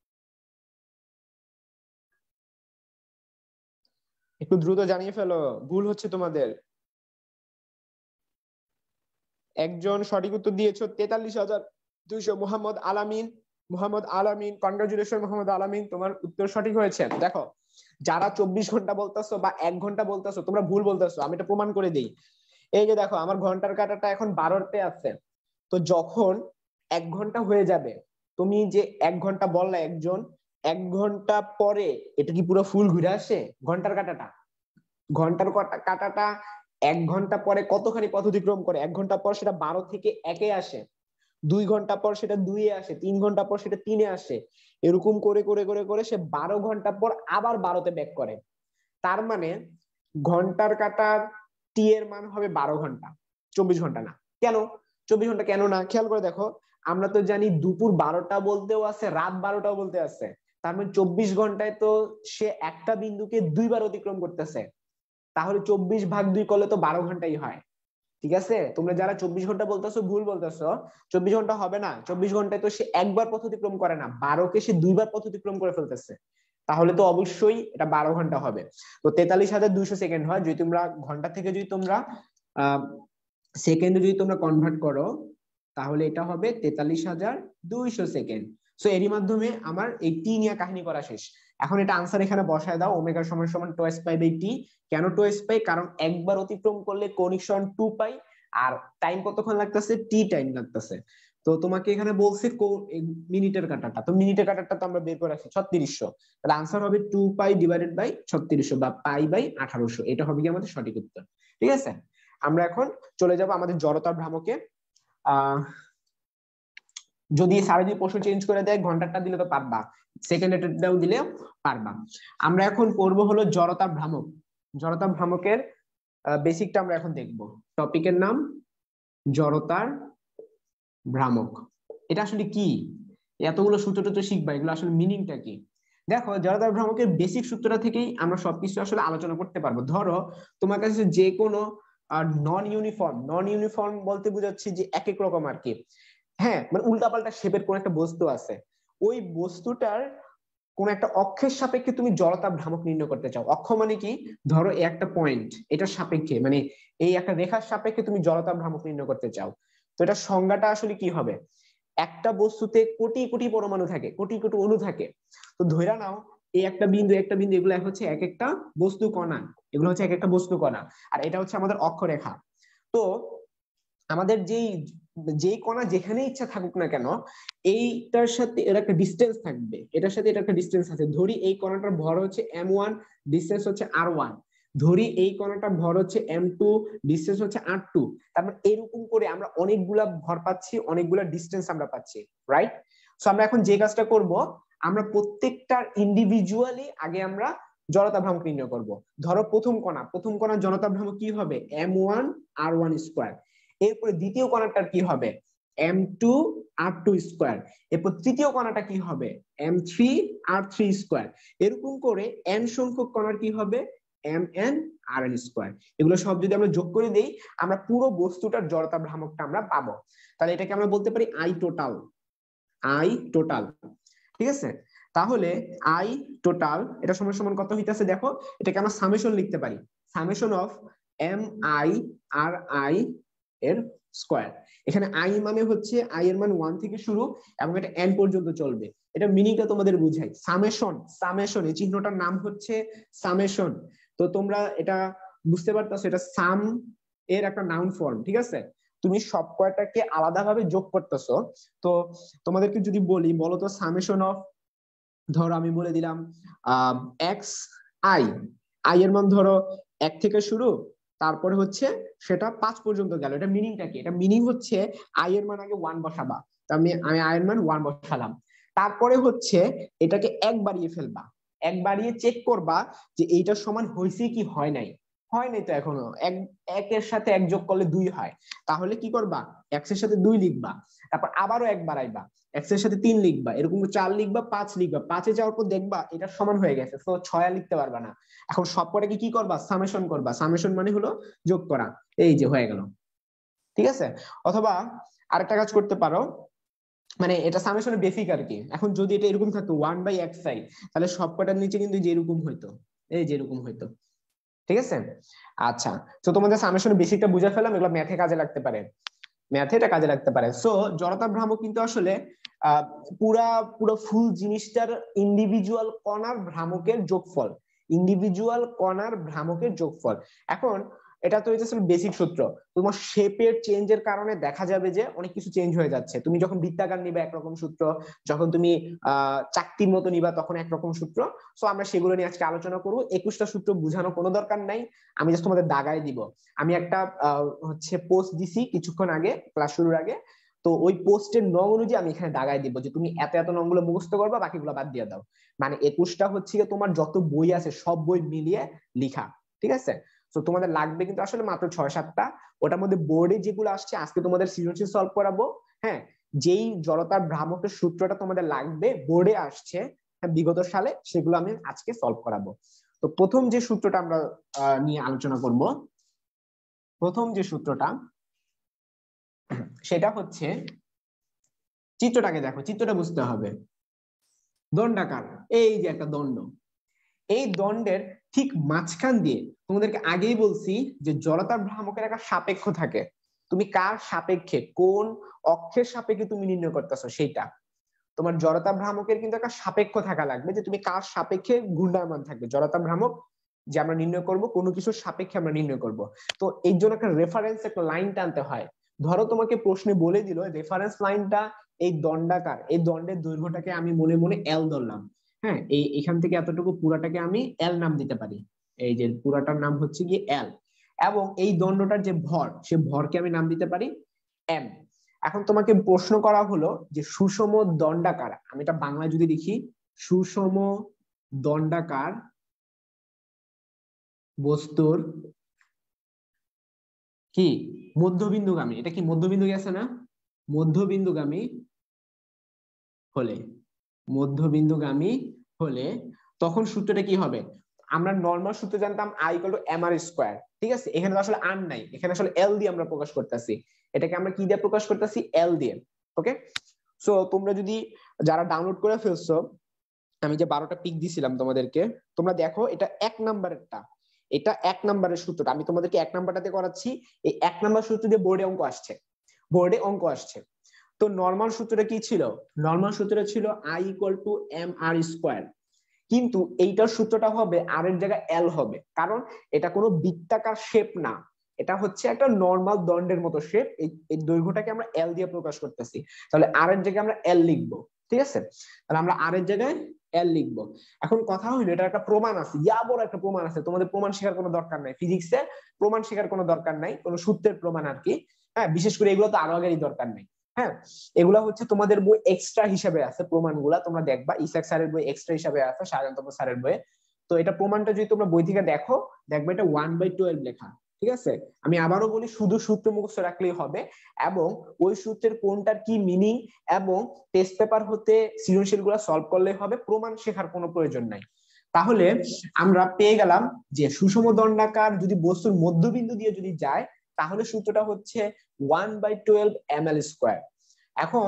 একটু দ্রুত জানিয়ে ফেলো, ভুল হচ্ছে তোমাদের। একজন সঠিক উত্তর দিয়েছো 43,200, মোহাম্মদ আলামিন। মোহাম্মদ আলামিন, কনগ্রাচুলেশন মোহাম্মদ আলামিন, তোমার উত্তর সঠিক হয়েছে। দেখো, যারা 24 ঘন্টা বলতেছো বা 1 ঘন্টা বলতেছো তোমরা ভুল বলতেছো, আমি এটা প্রমাণ করে দিই। এই যে দেখো আমার ঘন্টার কাঁটাটা এখন 12তে আছে। তো যখন 1 ঘন্টা হয়ে যাবে, তুমি যে 1 ঘন্টা বললে একজন, 1 ঘন্টা পরে এটা কি পুরো ফুল ঘুরে আসে ঘন্টার কাঁটাটা? ঘন্টার কাঁটাটা 1 ঘন্টা পরে কতখানি পথ অতিক্রম করে? 1 ঘন্টা পর সেটা 12 থেকে 1-এ আসে, 2 ঘন্টা পর সেটা 2-এ আসে, 3 ঘন্টা পর সেটা 3-এ আসে, এরকম করে করে করে করে সে 12 ঘন্টা পর আবার 12-তে ব্যাক করে। তার মানে ঘন্টার কাঁটার টি এর মান হবে 12 ঘন্টা, 24 ঘন্টা না। কেন 24 ঘন্টা কেন না? খেয়াল করে দেখো, আমরা তো জানি দুপুর 12টা বলতেও আছে, রাত 12টাও বলতে আছে। তার মানে 24 ঘন্টায় তো সে একটা বিন্দুকে 2 বার অতিক্রম করতেছে। তাহলে 24 ভাগ 2 করলে তো 12 ঘন্টাই হয়। ঠিক আছে, তোমরা যারা 24 ঘন্টা বলতেছো ভুল বলতেছো। 24 ঘন্টা হবে না, 24 ঘন্টায় তো সে একবার পথ অতিক্রম করে না, 12কে সে 2 বার পথ অতিক্রম করে ফেলতেছে। তাহলে তো অবশ্যই এটা 12 ঘন্টা হবে। তো 43,200 সেকেন্ড হয় যদি তোমরা ঘন্টা থেকে যদি তোমরা আহ সেকেন্ডে যদি তোমরা কনভার্ট করো, তাহলে এটা হবে 43,200 সেকেন্ড। সো এরই মাধ্যমে আমার এই টি নিয়ে কাহিনী করা শেষ। এখন এটা আনসার এখানে বসায় দাও, ওমেগা সমান সমান টোয়েস পাই বাই টি। কেন টোয়েস পাই? কারণ একবার অতিক্রম করলে কনিকশন 2 পাই, আর টাইম কতক্ষণ লাগতেছে? টি টাইম লাগতেছে। তো তোমাকে এখানে বলছে মিনিটের কাটাটা, তো মিনিটের কাটাটা তো আমরা বের করে রাখছি 3600। তাহলে আনসার হবে 2 পাই ডিভাইডেড বাই 3600 বা পাই বাই 1800। এটা হবে কি আমাদের সঠিক উত্তর। ঠিক আছে, আমরা এখন চলে যাব আমাদের জড়তার ভ্রামকে। আহ যদি স্যার যদি প্রশ্ন চেঞ্জ করে দেয়, ঘন্টাটা দিলে তো পারবা, সেকেন্ডটাও দিলে পারবা। আমরা এখন পড়বো হলো জড়তা ভ্রামক। জড়তা ভ্রামকের বেসিকটা আমরা এখন দেখব। টপিকের নাম জড়তার ভ্রামক। এটা আসলে কি? এতগুলো সূত্র টুত্র শিখবা, এগুলো আসলে মিনিংটা কি? দেখো জড়তার ভ্রামকের বেসিক সূত্রটা থেকেই আমরা সবকিছু আসলে আলোচনা করতে পারবো। ধরো তোমার কাছে যে কোনো নন ইউনিফর্ম বলতে বোঝাচ্ছে যে এক এক রকম আর কি, হ্যাঁ, মানে উল্টাপাল্টা শেপের কোন একটা বস্তু আছে, ওই বস্তুটার কোন একটা অক্ষের সাপেক্ষে তুমি জড়তা ভ্রামক নির্ণয় করতে চাও। অক্ষ মানে কি, ধরো এই একটা পয়েন্ট, এটার সাপেক্ষে মানে এই একটা রেখার সাপেক্ষে তুমি জড়তা ভ্রামক নির্ণয় করতে চাও। তো এটা সংজ্ঞাটা আসলে কি হবে, একটা বস্তুতে কোটি কোটি পরমাণু থাকে, কোটি কোটি অণু থাকে। তো ধইরা নাও এই একটা বিন্দু একটা বিন্দু, এগুলো হচ্ছে এক একটা বস্তু কণা, এগুলো হচ্ছে এক একটা বস্তু কণা, আর এটা হচ্ছে আমাদের অক্ষরেখা। তো আমাদের যেই যেই কণা যেখানে ইচ্ছা থাকুক না কেন, এইটার সাথে এর একটা ডিস্টেন্স থাকবে, এটার সাথে এটা একটা ডিস্টেন্স আছে। ধরি এই কণাটার ভর হচ্ছে m1, ডিস্টেন্স হচ্ছে r1। ধরি এই কণাটার ভর হচ্ছে m2, ডিস্টেন্স হচ্ছে r2। তারপর এরকম করে আমরা অনেকগুলা ভর পাচ্ছি, অনেকগুলা ডিস্টেন্স আমরা পাচ্ছি, রাইট? সো আমরা এখন যে কাজটা করব, আমরা প্রত্যেকটার ইন্ডিভিজুয়ালি আগে আমরা জড়তা ভ্রামক নির্ণয় করব। ধরো প্রথম কণার জড়তা ভ্রামক কি হবে, m1r1 স্কয়ার। এরপরে দ্বিতীয় কণাটার কি হবে, m2r2 স্কয়ার। এরপর তৃতীয় কণাটা কি হবে, m3r3 স্কয়ার। এরকম করে n সংখ্যক কণার কি হবে, mn/rn স্কয়ার। এগুলো সব যদি আমরা যোগ করে দেই, আমরা পুরো বস্তুটার জড়তা ভ্রামকটা আমরা পাবো। তাহলে এটাকে আমরা বলতে পারি আই টোটাল। ঠিক আছে? তাহলে আই টোটাল এটা সমান সমান কত হইতাছে দেখো, এটাকে আমরা সামেশন লিখতে পারি, সামেশন অফ mi/ri এর স্কয়ার। এখানে আই মানে হচ্ছে আই এর মান 1 থেকে শুরু এবং এটা n পর্যন্ত চলবে। এটা মিনিংটা তোমাদের বুঝাই, সামেশন এই চিহ্নটার নাম হচ্ছে সামেশন। তো তোমরা এটা বুঝতে পারতেছো, এটা সাম এর একটা নাউন ফর্ম, ঠিক আছে? তুমি সব কয়টাকে আলাদাভাবে যোগ করতেছো। তো তোমাদেরকে যদি বলি, বলো তো সামেশন অফ, ধরো আমি বলে দিলাম এক্স আই, আই এর মান ধরো 1 থেকে শুরু, তারপরে হচ্ছে সেটা 5 পর্যন্ত গেল। এটা মিনিংটা কি, এটা মিনিং হচ্ছে আই এর মান আগে 1 বসাবা, আমি আই এর মান 1 বসালাম, তারপরে হচ্ছে এটাকে 1 বাড়িয়ে ফেলবা, 1 বাড়িয়ে চেক করবা যে এইটার সমান হয়েছে কি হয় নাই তো এখনো, একের সাথে 1 যোগ করলে 2 হয়, তাহলে কি করবা, এক্স এর সাথে 2 লিখবা, তারপর আবারও 1 বাড়াইবা, এক্স এর সাথে 3 লিখবা, এরকম 4 লিখবা, 5 লিখবা, 5 এ যাওয়ার পর দেখবা এটা সমান হয়ে গেছে, তো 6 লিখতে পারবা না। এখন সব কটাকে কি করবা, সামেশন করবা। সামেশন মানে হলো যোগ করা, এই যে হয়ে গেল, ঠিক আছে? অথবা আরেকটা কাজ করতে পারো, মানে এটা সামেশনের বেসিক আর কি। এখন যদি এটা এরকম থাকতো 1/xi, তাহলে সব কটার নিচে কিন্তু যেরকম হইতো, এই যেরকম হইতো, ঠিক আছে? আচ্ছা, তো তোমাদের সামেশনের বেসিকটা বুঝে ফেলাম, এগুলো ম্যাথে কাজে লাগতে পারে, এটা কাজে লাগতে পারে। সো জড়তা ভ্রামক কিন্তু আসলে আহ পুরা পুরো ফুল জিনিসটার ইন্ডিভিজুয়াল কণার ভ্রামকের যোগফল, এখন এটা তো হচ্ছে বেসিক সূত্র। তোমার শেপের চেঞ্জের কারণে দেখা যাবে যে অনেক কিছু চেঞ্জ হয়ে যাচ্ছে। তুমি যখন বৃত্তাকার নিবা একরকম সূত্র, যখন তুমি চাকতির মতো নিবা তখন একরকম সূত্র। সো আমরা সেগুলো নিয়ে আজকে আলোচনা করবো। 21টা সূত্র বুঝানো কোনো দরকার নাই, আমি জাস্ট তোমাদের দাগায় দিব। আমি একটা হচ্ছে পোস্ট দিছি কিছুক্ষণ আগে, ক্লাস শুরুর আগে, তো ওই পোস্টের নং অনুযায়ী আমি এখানে দাগায় দিব যে তুমি এত এত নং গুলো মুখস্থ করবা, বাকিগুলো বাদ দিয়ে দাও। মানে 21টা হচ্ছে তোমার যত বই আছে সব বই মিলিয়ে লিখা, ঠিক আছে? তো তোমাদের লাগবে কিন্তু আসলে মাত্র 6-7টা। ওটার মধ্যে বোর্ডে যেগুলো আসছে, আজকে তোমাদের সৃজনশীল সলভ করাবো, হ্যাঁ, যেই জড়তার ভ্রামকের সূত্রটা তোমাদের লাগবে বোর্ডে আসছে বিগত সালে, সেগুলো আমি আজকে সলভ করাবো। তো প্রথম যে সূত্রটা আমরা নিয়ে আলোচনা করব, প্রথম যে সূত্রটা সেটা হচ্ছে, চিত্রটাকে দেখো, চিত্রটা বুঝতে হবে। দণ্ডাকার, এই যে একটা দণ্ড, এই দণ্ডের ঠিক মাঝখান দিয়ে, তোমাদেরকে আগেই বলছি যে জড়তার ভ্রামকের একটা সাপেক্ষ থাকে, তুমি কার সাপেক্ষে, কোন অক্ষের সাপেক্ষে তুমি নির্ণয় করতেছো সেইটা। তোমার জড়তা ভ্রামকের কিন্তু একটা সাপেক্ষ থাকা লাগবে, যে তুমি কার সাপেক্ষে ঘূর্ণায়মান থাকবে। জড়তা ভ্রামক যে আমরা নির্ণয় করব, কোনো কিছুর সাপেক্ষে আমরা নির্ণয় করব। তো এই জন্য একটা রেফারেন্স, একটা লাইন টানতে হয়। ধরো তোমাকে প্রশ্নে বলে দিল রেফারেন্স লাইনটা এই দণ্ডাকার, এই দণ্ডের দৈর্ঘ্যটাকে আমি মনে মনে এল ধরলাম, হ্যাঁ, এই এখান থেকে এতটুকু পুরাটাকে আমি এল নাম দিতে পারি, এই যে পুরাটার নাম হচ্ছে গিয়ে এল। এবং এই দণ্ডটার যে ভর, সে ভরকে আমি নাম দিতে পারি এম। এখন তোমাকে প্রশ্ন করা হলো যে সুষম দণ্ডাকার, আমি এটা বাংলায় যদি লিখি, সুষম দণ্ডাকার বস্তুর কি মধ্যবিন্দুগামী, এটা কি মধ্যবিন্দু গেছে না, মধ্যবিন্দুগামী হলে, মধ্যবিন্দুগামী হলে তখন সূত্রটা কি হবে? আমরা নরমাল সূত্র জানতাম i = mr স্কয়ার, ঠিক আছে? এখানে তো আসলে আর নাই, এখানে আসলে l দিয়ে আমরা প্রকাশ করতেছি। এটাকে আমরা কি দিয়ে প্রকাশ করতেছি? l দিয়ে। ওকে, সো তোমরা যদি যারা ডাউনলোড করে ফেলছো, আমি যে 12টা পিক দিছিলাম তোমাদেরকে, তোমরা দেখো এটা 1 নাম্বারেরটা, এটা 1 নাম্বারের সূত্রটা আমি তোমাদেরকে 1 নাম্বারটাতে করাচ্ছি। এই 1 নাম্বার সূত্র দিয়ে বোর্ডে অঙ্ক আসছে, বোর্ডে অঙ্ক আসছে। তো নরমাল সূত্রটা কি ছিল? নরমাল সূত্রটা ছিল i = mr স্কয়ার, কিন্তু এইটার সূত্রটা হবে আর এর জায়গায় এল হবে, কারণ এটা কোনো বৃত্তাকার শেপ না, এটা হচ্ছে একটা নরমাল দণ্ডের মতো শেপ। এই দৈর্ঘ্যটাকে আমরা এল দিয়ে প্রকাশ করতেছি, তাহলে আর এর জায়গায় আমরা এল লিখবো, ঠিক আছে? তাহলে আমরা আর এর জায়গায় এল লিখবো। এখন কথা হইলো এটা একটা প্রমাণ আছে, ইয়া বড় একটা প্রমাণ আছে, তোমাদের প্রমাণ শেখার কোনো দরকার নাই, ফিজিক্সে প্রমাণ শেখার কোনো দরকার নাই, কোনো সূত্রের প্রমাণ আর কি। হ্যাঁ, বিশেষ করে এগুলো তো আগেরই দরকার নাই। হ্যাঁ, এগুলা হচ্ছে তোমাদের বই এক্সট্রা হিসাবে আছে, প্রমাণগুলা তোমরা দেখবা ইসাক স্যারের বই এক্সট্রা হিসাবে আছে, শাহজাহান স্যারের বইয়ে। তো এটা প্রমাণটা যদি তোমরা বই থেকে দেখো, দেখবে এটা 1/12 লেখা, ঠিক আছে? আমি আবারও বলি, শুধু সূত্র মুখস্থ রাখলেই হবে, এবং ওই সূত্রের কোনটার কি মিনিং এবং টেস্ট পেপার হতে সৃজনশীল গুলা সলভ করলে হবে, প্রমাণ শেখার কোনো প্রয়োজন নাই। তাহলে আমরা পেয়ে গেলাম যে সুষম দণ্ডাকার যদি বস্তুর মধ্যবিন্দু দিয়ে যদি যায়, তাহলে সূত্রটা হচ্ছে 1/12 ml স্কয়ার। এখন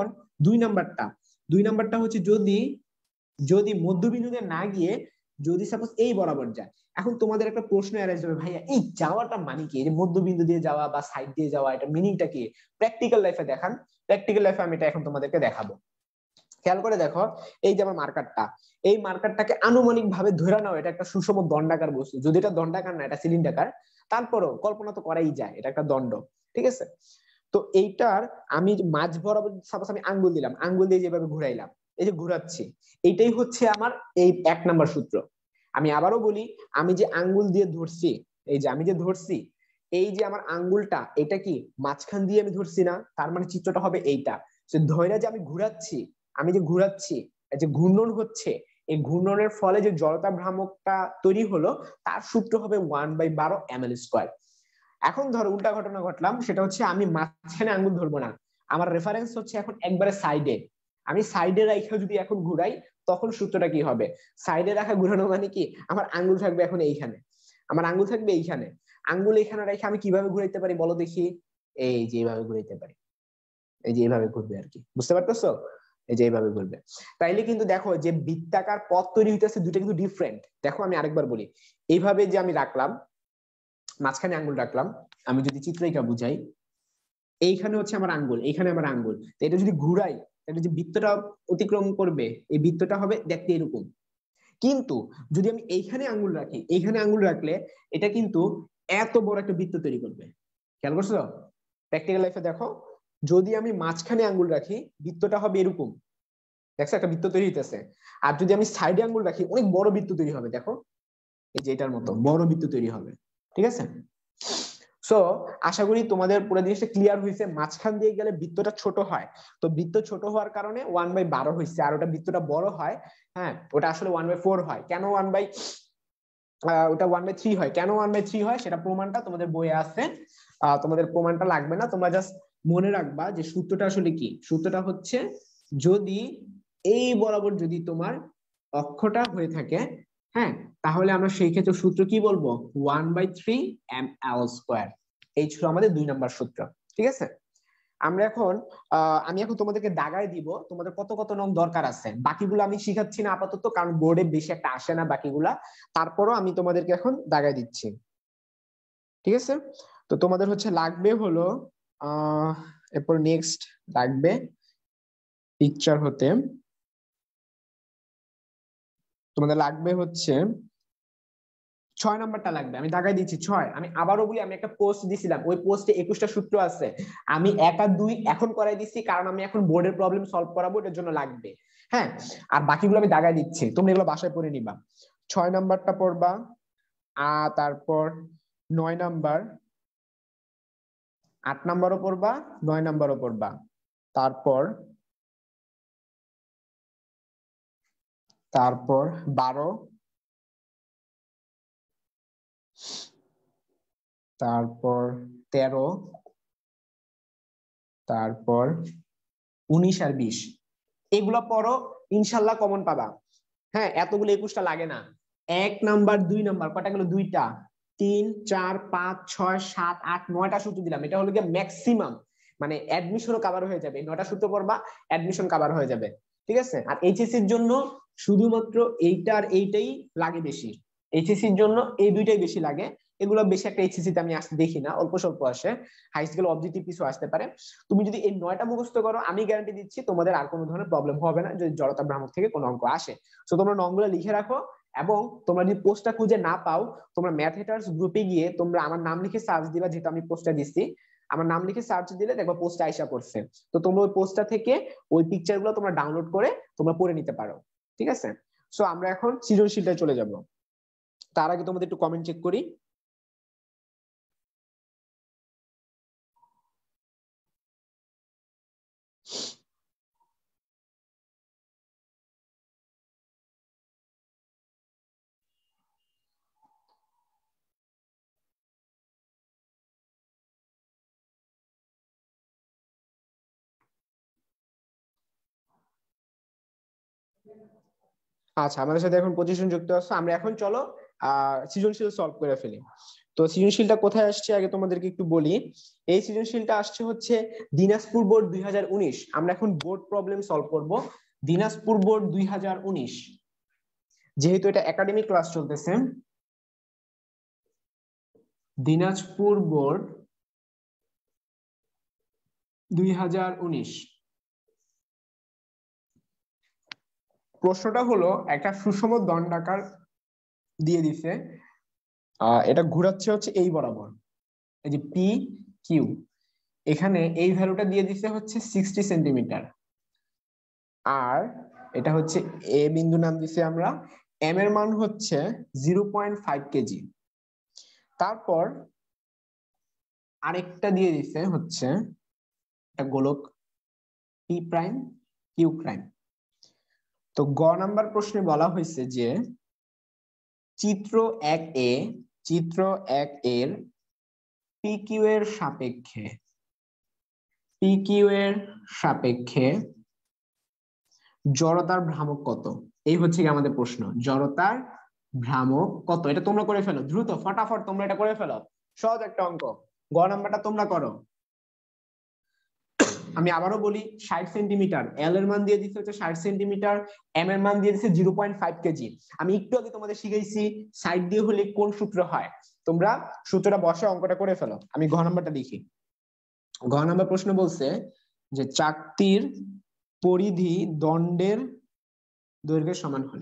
দুই নাম্বারটা হচ্ছে যদি যদি মধ্যবিন্দুতে না গিয়ে যদি সাপোজ এই বরাবর যায়। এখন তোমাদের একটা প্রশ্ন অ্যারাইজ হবে, ভাইয়া এই যাওয়াটা মানে কি? এই যে মধ্যবিন্দু দিয়ে যাওয়া বা সাইড দিয়ে যাওয়া, এটা মিনিংটা কি? প্র্যাকটিক্যাল লাইফে দেখান, প্র্যাকটিক্যাল লাইফে আমি এটা এখন তোমাদেরকে দেখাবো। খেয়াল করে দেখো, এই যে আমার মার্কারটা, এই মার্কারটাকে আনুমানিক ভাবে ধরে নাও এটা একটা সুষম দণ্ডাকার বস্তু, যদি এটা দণ্ডাকার না, এটা সিলিন্ডাকার, তারপরও কল্পনা তো করাই যায় এটা একটা দণ্ড, ঠিক আছে? তো এইটার আমি মাঝ বরাবর সাপোজ আমি আঙ্গুল দিলাম, আঙ্গুল দিয়ে যেভাবে ঘুরাইলাম, এই যে ঘুরাচ্ছি, এইটাই হচ্ছে আমার এই 1 নাম্বার সূত্র। আমি আবারও বলি, আমি যে আঙ্গুল দিয়ে ধরছি, এই যে আমি যে ধরছি, এই যে আমার আঙ্গুলটা, এটা কি মাঝখান দিয়ে আমি ধরছি না? তার মানে চিত্রটা হবে এইটা, যে ধৈর্য যে আমি ঘুরাচ্ছি, আমি যে ঘুরাচ্ছি, যে ঘূর্ণন হচ্ছে, এই ঘূর্ণনের ফলে যে জড়তা ভ্রামকটা তৈরি হলো, তার সূত্র হবে 1/12 ml স্কয়ার। এখন ধরো উল্টা ঘটনা ঘটলাম, সেটা হচ্ছে আমি মাঝখানে আঙ্গুল ধরবো না, আমার রেফারেন্স হচ্ছে এখন একবারে সাইডে, আমি সাইডে রাখা যদি এখন ঘুরাই, তখন সূত্রটা কি হবে? সাইডে রাখা ঘুরানো মানে কি, আমার আঙ্গুল থাকবে এখন এইখানে, আমার আঙ্গুল থাকবে এইখানে, আঙ্গুল এইখানে রেখে আমি কিভাবে ঘুরাইতে পারি বলো দেখি? এই যে এইভাবে ঘুরাইতে পারি, এই যে এইভাবে ঘুরবে আর কি, বুঝতে পারতেছো? এই যে এইভাবে ঘুরবে। তাইলে কিন্তু দেখো যে বৃত্তাকার পথ তৈরি হইতেছে, দুটো কিন্তু ডিফারেন্ট। দেখো আমি আরেকবার বলি, এইভাবে যে আমি রাখলাম, মাঝখানে আঙ্গুল রাখলাম, আমি যদি চিত্রটা বুঝাই, এইখানে হচ্ছে আমার আঙ্গুল, এইখানে আমার আঙ্গুল, তো এটা যদি ঘুরাই, এটা যে বৃত্তটা অতিক্রম করবে, এই বৃত্তটা হবে দেখতে এরকম। কিন্তু যদি আমি এইখানে আঙ্গুল রাখি, এইখানে আঙ্গুল রাখলে এটা কিন্তু এত বড় একটা বৃত্ত তৈরি করবে। খেয়াল করছো? প্র্যাকটিক্যাল লাইফে দেখো, যদি আমি মাঝখানে আঙ্গুল রাখি, বৃত্তটা হবে এরকম, দেখছো একটা বৃত্ত তৈরি হইতেছে। আর যদি আমি সাইডে আঙ্গুল রাখি, অনেক বড় বৃত্ত তৈরি হবে, দেখো এই যে এটার মতো বড় বৃত্ত তৈরি হবে, ঠিক আছে? সো আশা করি তোমাদের পুরো জিনিসটা ক্লিয়ার হয়েছে। মাঝখান দিয়ে গেলে বৃত্তটা ছোট হয়, তো বৃত্ত ছোট হওয়ার কারণে 1/12 হয়েছে, আর ওটা বৃত্তটা বড় হয়, হ্যাঁ ওটা আসলে 1/4 হয়। কেন ওটা 1/3 হয়? কেন 1/3 হয় সেটা প্রমাণটা তোমাদের বইয়ে আছে, তোমাদের প্রমাণটা লাগবে না, তোমরা জাস্ট মনে রাখবা যে সূত্রটা আসলে কি। সূত্রটা হচ্ছে, যদি এই বরাবর যদি তোমার অক্ষটা হয়ে থাকে, হ্যাঁ, তাহলে আমরা সেই ক্ষেত্রে সূত্র কি বলবো? 1/3 ml স্কয়ার। এই ছিল আমাদের 2 নাম্বার সূত্র, ঠিক আছে? আমরা এখন আমি এখন তোমাদেরকে দাগায় দিব, তোমাদের কত কত নং দরকার আছে। বাকিগুলো আমি শিখাচ্ছি না আপাতত, কারণ বোর্ডে বেশি একটা আসে না বাকিগুলা, তারপরও আমি তোমাদেরকে এখন দাগায় দিচ্ছি, ঠিক আছে? তো তোমাদের হচ্ছে লাগবে হলো এরপর নেক্সট লাগবে পিকচার হতে, তোমাদের লাগবে হচ্ছে 6 নাম্বারটা লাগবে, আমি দাগাই দিচ্ছি 6। আমি আবারও বলি, আমি একটা পোস্ট দিছিলাম, ওই পোস্টে 21টা সূত্র আছে, আমি 1 আর 2 এখন করাই দিচ্ছি, কারণ আমি এখন বোর্ডের প্রবলেম সলভ করাবো, এটার জন্য লাগবে। হ্যাঁ, আর বাকিগুলো আমি দাগাই দিচ্ছি, তোমরা এগুলো বাসায় পড়ে নিবা। 6 নাম্বারটা পড়বা, তারপর 9 নাম্বার, 8 নাম্বারও পড়বা, 9 নাম্বারও পড়বা, তারপর তারপর 12, তারপর 13, তারপর 19 আর 20, এগুলো পড়ো, ইনশাল্লাহ কমন পাবা। হ্যাঁ, এতগুলো 21টা লাগে না। 1 নাম্বার 2 নাম্বার কয়টা গেল? 2টা, 3 4 5 6 7 8 9টা সূত্র দিলাম। এটা হলো গিয়ে ম্যাক্সিমাম, মানে অ্যাডমিশনও কভার হয়ে যাবে। 9টা সূত্র পড়বা, অ্যাডমিশন কভার হয়ে যাবে। ঠিক আছে? আর এইচএসসির জন্য শুধুমাত্র এইটা আর এইটাই লাগে বেশি। এইচএসসির জন্য এই দুইটাই বেশি লাগে। এগুলো বেশি একটা এইচএসসি তে আমি আসতে দেখি না, অল্প স্বল্প আসে। হাই স্কুল অবজেক্টিভ কিছু আসতে পারে। তুমি যদি এই 9টা মুখস্থ করো, আমি গ্যারান্টি দিচ্ছি তোমাদের আর কোনো ধরনের প্রবলেম হবে না যদি জড়তা ভ্রামক থেকে কোনো অঙ্ক আসে। তো তোমরা নংগুলো লিখে রাখো, এবং তোমরা যদি পোস্টটা খুঁজে না পাও, তোমরা ম্যাথ হেটার্স গ্রুপে গিয়ে তোমরা আমার নাম লিখে সার্চ দিবা, যেহেতু আমি পোস্টটা দিচ্ছি। আমার নাম লিখে সার্চ দিলে দেখবা পোস্টটা আইসা পড়ছে। তো তোমরা ওই পোস্টটা থেকে ওই পিকচার গুলো তোমরা ডাউনলোড করে তোমরা পড়ে নিতে পারো। ঠিক আছে? সো আমরা এখন সৃজনশীলটায় চলে যাব। তার আগে তোমাদের একটু কমেন্ট চেক করি। আচ্ছা, আমাদের সাথে এখন 25 জন যুক্ত আছে। আমরা এখন চলো সৃজনশীল সলভ করে ফেলি। তো সৃজনশীলটা কোথায় আসছে আগে তোমাদেরকে একটু বলি। এই সৃজনশীলটা আসছে হচ্ছে দিনাজপুর বোর্ড 2019। আমরা এখন বোর্ড প্রবলেম সলভ করব। দিনাজপুর বোর্ড 2019, যেহেতু এটা একাডেমিক ক্লাস চলতেছে। দিনাজপুর বোর্ড 2019। প্রশ্নটা হলো একটা সুষম দণ্ডাকার দিয়ে দিছে। এটা ঘোরাচ্ছে হচ্ছে এই বরাবর, এই যে পি কিউ। এখানে এই ভ্যালুটা দিয়ে দিছে হচ্ছে 60 সেন্টিমিটার। আর এটা হচ্ছে এ বিন্দু নাম দিছে আমরা। এম এর মান হচ্ছে 0.5 কেজি। তারপর আরেকটা দিয়ে দিছে হচ্ছে একটা গোলক পি প্রাইম কিউ প্রাইম। তো গ নাম্বার প্রশ্নে বলা হয়েছে যে চিত্র 1 এ, চিত্র 1 এর পি কিউ এর সাপেক্ষে, পি কিউ এর সাপেক্ষে জড়তার ভ্রামক কত? এই হচ্ছে কি আমাদের প্রশ্ন, জড়তার ভ্রামক কত? এটা তোমরা করে ফেলো দ্রুত, ফটাফট তোমরা এটা করে ফেলো। সহজ একটা অঙ্ক। গ নাম্বারটা তোমরা করো। আমি আবারও বলি, 60 সেন্টিমিটার এল এর মান দিয়ে দিচ্ছে হচ্ছে 60 সেন্টিমিটার, এম এর মান দিয়ে দিচ্ছে 0.5 কেজি। আমি একটু আগে তোমাদের শিখাইছি সাইড দিয়ে হলে কোন সূত্র হয়। তোমরা সূত্রটা বসে অঙ্কটা করে ফেলো। আমি ঘ নাম্বারটা লিখি। ঘ নাম্বার প্রশ্ন বলছে যে চাকতির পরিধি দণ্ডের দৈর্ঘ্যের সমান হলে।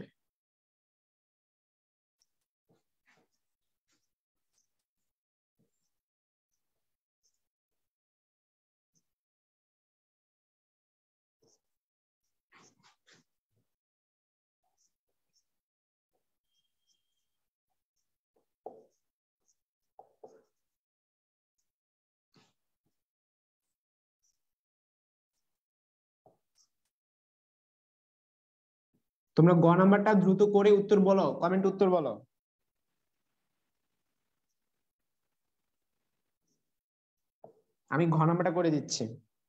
তোমরা গ নাম্বারটা দ্রুত করে উত্তর বলো, কমেন্ট উত্তর বলো। আমি ঘ নাম্বারটা করে দিচ্ছি।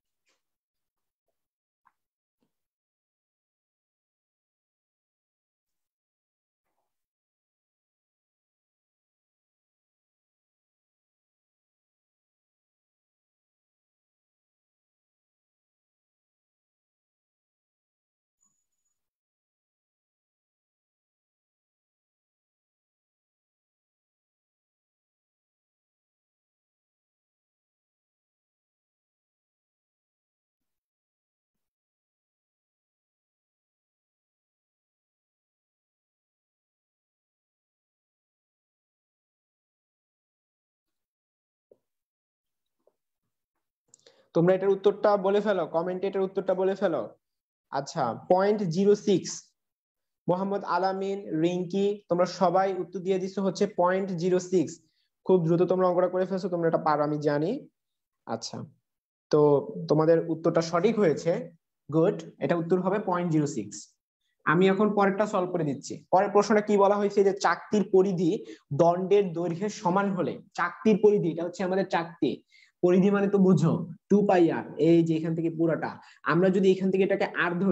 তোমরা এটার উত্তরটা বলে ফেলো, কমেন্টে এটার উত্তরটা বলে ফেলো। আচ্ছা, 0.06। মোহাম্মদ আলামিন, রিঙ্কি, তোমরা সবাই উত্তর দিয়ে দিছো হচ্ছে 0.06। খুব দ্রুত তোমরা অঙ্কটা করে ফেলছো, তোমরা এটা পারো আমি জানি। আচ্ছা, তো তোমাদের উত্তরটা সঠিক হয়েছে। গুড, এটা উত্তর হবে 0.06। আমি এখন পরেরটা সলভ করে দিচ্ছি। পরের প্রশ্নটা কি বলা হয়েছে যে চাকতির পরিধি দণ্ডের দৈর্ঘ্যের সমান হলে। চাকতির পরিধি, এটা হচ্ছে আমাদের চাকতি। পরিধি মানে তো বুঝো 2 পাই আর, এই যে এখান থেকে পুরোটা। আমরা যদি এখান থেকে এটাকে আর ধরি,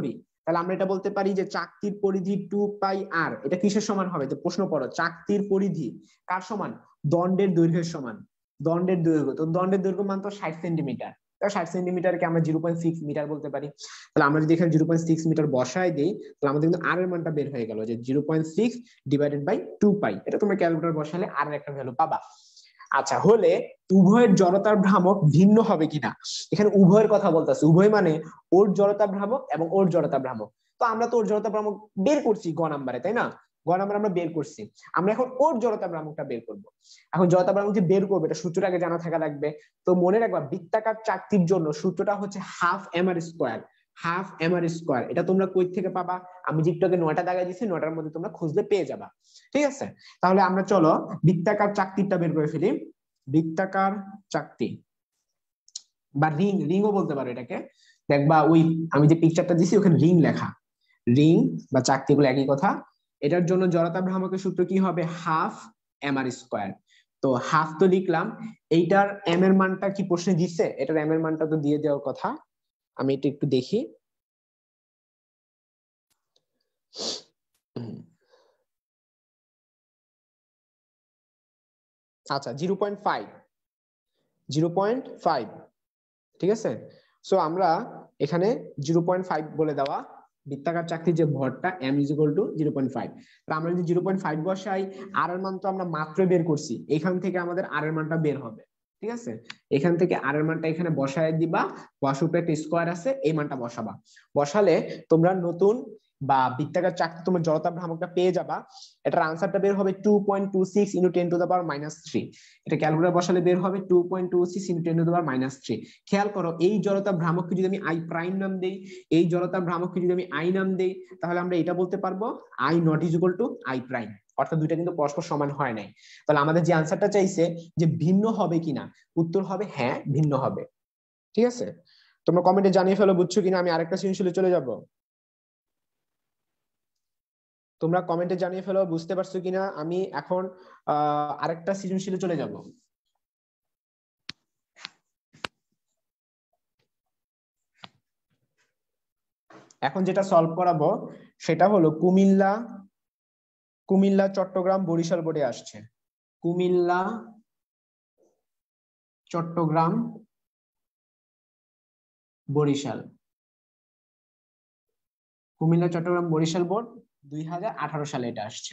তাহলে আমরা এটা বলতে পারি যে চাকতির পরিধি 2πr, এটা কিসের সমান হবে? যে প্রশ্ন পড়ো, চাকতির পরিধি কার সমান? দণ্ডের দৈর্ঘ্যের সমান। দণ্ডের দৈর্ঘ্য, তো দণ্ডের দৈর্ঘ্য মান তো 60 সেন্টিমিটার, 60 সেন্টিমিটারকে আমরা 0.6 মিটার বলতে পারি। তাহলে আমরা যদি এখানে 0.6 মিটার বসায় দিই, তাহলে আমাদের কিন্তু আর এর মানটা বের হয়ে গেল যে 0.6 ডিভাইডেড বাই 2π। এটা তোমরা ক্যালকুলেটর বসালে আর একটা ভ্যালু পাবা। আচ্ছা, হলে উভয়ের জড়তার ভ্রামক ভিন্ন হবে কিনা, এখানে উভয়ের কথা বলতেছে। উভয় মানে ওর জড়তা ভ্রামক এবং ওর জড়তা ভ্রামক। তো আমরা তো ওর জড়তা ভ্রামক বের করছি গ নাম্বারে, তাই না? গ নাম্বার আমরা বের করছি, আমরা এখন ওর জড়তা ভ্রামকটা বের করব। এখন জড়তা ভ্রামক যে বের করবে, এটা সূত্রটা আগে জানা থাকা লাগবে। তো মনে রাখবা, বৃত্তাকার চাকতির জন্য সূত্রটা হচ্ছে half mr square. Half mr square, এটা তোমরা কই থেকে পাবা? আমি যে একটু আগে 9টা দাগাই দিয়েছি, 9টার মধ্যে তোমরা খুঁজলে পেয়ে যাবা। ঠিক আছে, তাহলে আমরা চলো বৃত্তাকার চাকতিটা বের করে ফেলি। বৃত্তাকার চাকতি বা রিং, রিংও বলতে পারো এটাকে। দেখবা ওই আমি যে পিকচারটা দিছি ওখানে রিং লেখা। রিং বা চাকতি গুলো একই কথা। এটার জন্য জড়তা ভ্রামকের সূত্র কি হবে? Half mr square. তো হাফ তো লিখলাম, এইটার এম এর মানটা কি প্রশ্নে দিচ্ছে? এটার এম এর মানটা তো দিয়ে দেওয়ার কথা। আমি এটা একটু দেখি। আচ্ছা, 0.5, 0.5, ঠিক আছে। সো আমরা এখানে 0.5 বলে দেওয়া, বৃত্তাকার চাকতির যে ভরটা m = 0.5। আমরা যদি 0.5 বসাই, আর এর মান তো আমরা মাত্র বের করছি, এখান থেকে আমাদের আর এর মানটা বের হবে। ঠিক আছে, এখান থেকে আর এর মানটা এখানে বসায় দিবা, উপরে একটা স্কয়ার আছে, এই মানটা বসাবা। বসালে তোমরা নতুন বা বৃত্তাকার চাকতি তোমার জড়তা ভ্রামকটা পেয়ে যাবা। এটার আনসারটা বের হবে 2.26 × 10⁻³ এটা ক্যালকুলেটর বসালে বের হবে 2.26 × 10⁻³ খেয়াল করো, এই জড়তা ভ্রামককে যদি আমি আই প্রাইম নাম দেই, এই জড়তা ভ্রামককে যদি আমি আই নাম দেই, তাহলে আমরা এটা বলতে পারবো I naught is equal to I prime, অর্থাৎ দুইটা কিন্তু পরস্পর সমান হয় নাই। তাহলে আমাদের যে আনসারটা চাইছে যে ভিন্ন হবে কিনা, উত্তর হবে হ্যাঁ, ভিন্ন হবে। ঠিক আছে, তোমরা কমেন্টে জানিয়ে ফেলো বুঝছো কিনা। আমি আরেকটা সৃজনশীলে চলে যাব। তোমরা কমেন্টে জানিয়ে ফেলো বুঝতে পারছো কিনা। আমি এখন আরেকটা সৃজনশীলে চলে যাব। এখন যেটা সলভ করাবো সেটা হলো কুমিল্লা, কুমিল্লা, চট্টগ্রাম, বরিশাল বোর্ডে আসছে। কুমিল্লা, চট্টগ্রাম, বরিশাল। কুমিল্লা, চট্টগ্রাম, বরিশাল বোর্ড 2018 সালে এটা আসছে।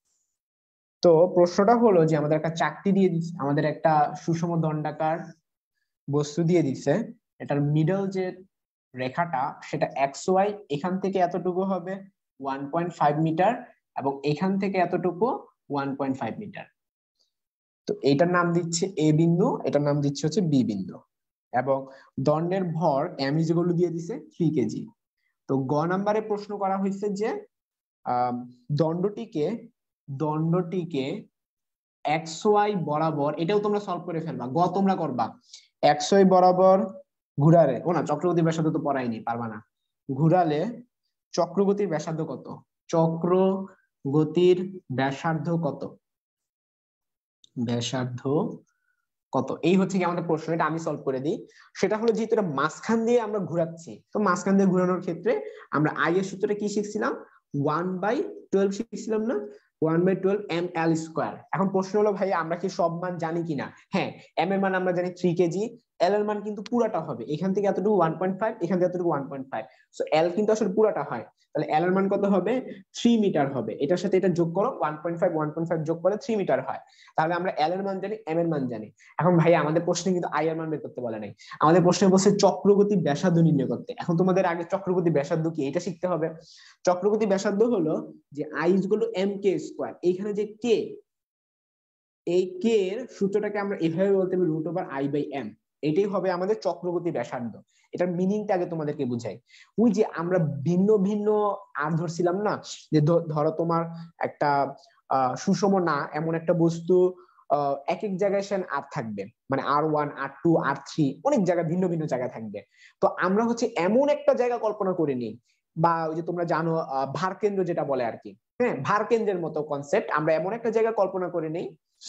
তো প্রশ্নটা হলো যে আমাদের একটা চাকতি দিয়ে দিচ্ছে, আমাদের একটা সুষম দণ্ডাকার বস্তু দিয়ে দিচ্ছে। এটার মিডল যে রেখাটা সেটা এক্স ওয়াই, এখান থেকে এতটুকু হবে 1.5 মিটার এবং এখান থেকে এতটুকু 1.5 মিটার। তো এইটার নাম দিচ্ছে এ বিন্দু, এটার নাম দিচ্ছে হচ্ছে বি বিন্দু, এবং দণ্ডের ভর এম = দিয়ে দিছে 3 কেজি। তো গ নাম্বারে প্রশ্ন করা হয়েছে যে দণ্ডটিকে দণ্ডটিকে এক্স ওয়াই বরাবর, এটাও তোমরা সলভ করে ফেলবা, গ তোমরা করবা এক্স ওয়াই বরাবর ঘুরালে, ও না চক্রগতির ব্যাসার্ধ তো পড়াইনি, পারবা না। ঘুরালে চক্রগতির ব্যাসার্ধ কত? চক্রগতির ব্যাসার্ধ কত? ব্যাসার্ধ কত? এই হচ্ছে কি আমাদের প্রশ্ন, এটা আমি সলভ করে দিই। সেটা হলো যেহেতু এটা মাঝখান দিয়ে আমরা ঘুরাচ্ছি, তো মাঝখান দিয়ে ঘুরানোর ক্ষেত্রে আমরা আই এর সূত্রটা কি শিখছিলাম? 1/12 শিখছিলাম না? 1/12 ml²। এখন প্রশ্ন হলো ভাই আমরা কি সব মান জানি কিনা? হ্যাঁ, এম এর মান আমরা জানি 3 কেজি, এল এর মান কিন্তু পুরাটা হবে, এখান থেকে এতটুকু 1.5, এখান থেকে এতটুকু 1.5, সো এল কিন্তু আসলে পুরাটা হয়। তাহলে এল এর মান কত হবে? 3 মিটার হবে। এটার সাথে এটা যোগ করো, 1.5 যোগ করে 3 মিটার হয়। তাহলে আমরা এল এর মান জানি, এম এর মান জানি। এখন ভাই আমাদের প্রশ্নে কিন্তু আই এর মান বের করতে বলে নাই, আমাদের প্রশ্নে বলছে চক্রগতি ব্যাসার্ধ নির্ণয় করতে। এখন তোমাদের আগে চক্রগতি ব্যাসার্ধ কি এটা শিখতে হবে। চক্রগতি ব্যাসার্ধ হলো যে আই = mk²। এইখানে যে কে, এই কে এর সূত্রটাকে আমরা এভাবে বলতে পারি √I/m। এটাই হবে আমাদের চক্রগতি ব্যাসার্ধ। এটার মিনিংটা আগে তোমাদেরকে বুঝাই। ওই যে আমরা ভিন্ন ভিন্ন আর ধরছিলাম না, যে ধরো তোমার একটা সুষম না এমন একটা বস্তু এক এক জায়গায় সেন আর থাকবে, মানে R1, R2, R3 অনেক জায়গায় ভিন্ন ভিন্ন জায়গায় থাকবে। তো আমরা হচ্ছে এমন একটা জায়গা কল্পনা করে নিই, বা ওই যে তোমরা জানো ভার কেন্দ্র যেটা বলে আর কি, হ্যাঁ ভার কেন্দ্রের মতো কনসেপ্ট, আমরা এমন একটা জায়গা কল্পনা করে নিই।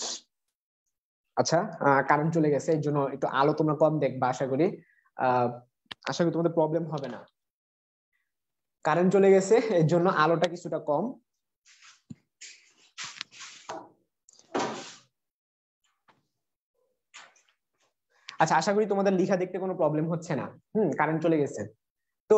আচ্ছা, কারেন্ট চলে গেছে, এর জন্য একটু আলো তোমরা কম দেখবা, আশা করি তোমাদের প্রবলেম হবে না। কারেন্ট চলে গেছে, এর জন্য আলোটা কিছুটা কম। আচ্ছা, আশা করি তোমাদের লেখা দেখতে কোনো প্রবলেম হচ্ছে না। কারেন্ট চলে গেছে। তো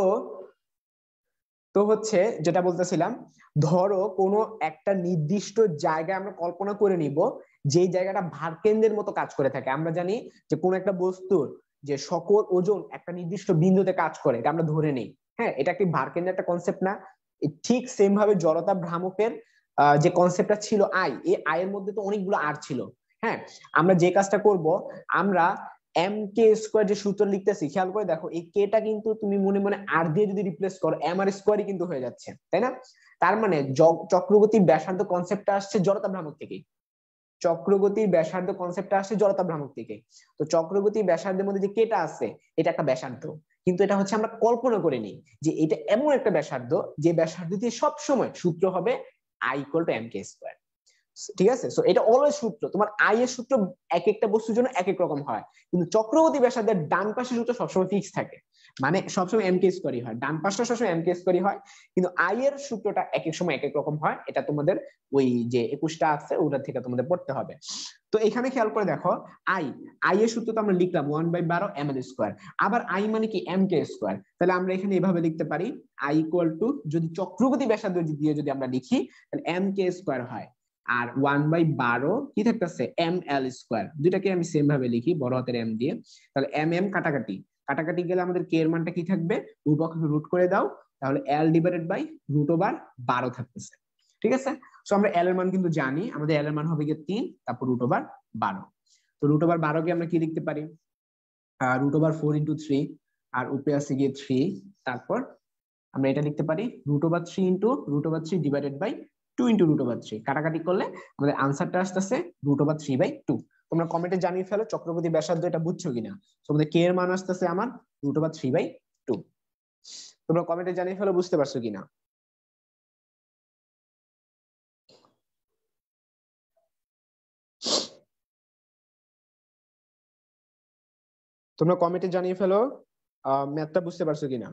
তো হচ্ছে যেটা বলতেছিলাম, ধরো কোনো একটা নির্দিষ্ট জায়গায় আমরা কল্পনা করে নিব যে জায়গাটা ভারকেন্দ্রের মতো কাজ করে থাকে। আমরা জানি যে কোন একটা বস্তুর যে সকল ওজন একটা নির্দিষ্ট বিন্দুতে কাজ করে, এটা আমরা ধরে নেই। হ্যাঁ, এটা একটি ভারকেন্দ্রের একটা কনসেপ্ট না? ঠিক সেম ভাবে জড়তা ভ্রামকের যে কনসেপ্টটা ছিল আই, এই আয়ের মধ্যে তো অনেকগুলো আর ছিল। হ্যাঁ, আমরা যে কাজটা করব, আমরা এম কে স্কোয়ার যে সূত্র লিখতেছি, খেয়াল করে দেখো এই কেটা কিন্তু তুমি মনে মনে আর দিয়ে যদি রিপ্লেস করো, এম আর স্কোয়ারই কিন্তু হয়ে যাচ্ছে, তাই না? তার মানে চক্রগতি ব্যাসার্ধ কনসেপ্টটা আসছে জড়তা ভ্রামক থেকে। চক্রগতির ব্যাসার্ধ কনসেপ্টটা আসছে জড়তা ভ্রামক থেকে। তো চক্রগতি ব্যাসার্ধের মধ্যে যে কেটা আছে, এটা একটা ব্যাসার্ধ, কিন্তু এটা হচ্ছে আমরা কল্পনা করে নিই যে এটা এমন একটা ব্যাসার্ধ যে ব্যাসার্ধ দিয়ে সবসময় সূত্র হবে I equal to M K square. ঠিক আছে, সো এটা অলওয়েজ সূত্র, তোমার আই এর সূত্র এক একটা বস্তুর জন্য এক এক রকম হয়, কিন্তু চক্রবর্তী ব্যাসার্ধের ডান পাশের সূত্র সবসময় ফিক্স থাকে। মানে সবসময় এম কে স্কোয়ারই হয়, ডান পাশটা সবসময় এম কে স্কোয়ারই হয়, কিন্তু আই এর সূত্রটা এক এক সময় এক এক রকম হয়। এটা তোমাদের ওই যে 21টা আছে ওটা থেকে তোমাদের পড়তে হবে। তো এখানে খেয়াল করে দেখো, আই আই এর সূত্র তো আমরা লিখলাম 1/12 এম এল স্কোয়ার, আবার আই মানে কি এম কে স্কোয়ার। তাহলে আমরা এখানে এভাবে লিখতে পারি, আই ইকুয়াল টু, যদি চক্রবর্তী ব্যাসার্ধ দিয়ে যদি আমরা লিখি, তাহলে এম কে স্কোয়ার হয়, আর 1/12 কি থাকতেছে এম এল স্কোয়ার। দুইটাকে আমি সেম ভাবে লিখি বড় হাতের এম দিয়ে। তাহলে এম এম কাটাকাটি, কাটাকাটি গেলে আমাদের কে এর মানটা কি থাকবে, উভয়পক্ষকে রুট করে দাও, তাহলে এল ডিভাইডেড বাই √12 থাকতেছে। ঠিক আছে, সো আমরা এল এর মান কিন্তু জানি, আমাদের এল এর মান হবে গিয়ে 3, তারপর √12। তো √12 কে আমরা কি লিখতে পারি, √4 × 3, আর উপরে আছে গিয়ে 3, তারপর আমরা এটা লিখতে পারি √3 × √3 ডিভাইডেড বাই 2 × √3। কাটাকাটি করলে আমাদের আনসারটা আসতেছে √3/2। তোমরা কমেন্টে জানিয়ে ফেলো চক্রবর্তী ব্যাসার্ধ এটা বুঝছো কিনা। তোমাদের কে এর মান আসতেছে আমার √3/2। তোমরা কমেন্টে জানিয়ে ফেলো বুঝতে পারছো কিনা। তোমরা কমেন্টে জানিয়ে ফেলো ম্যাথটা বুঝতে পারছো কিনা।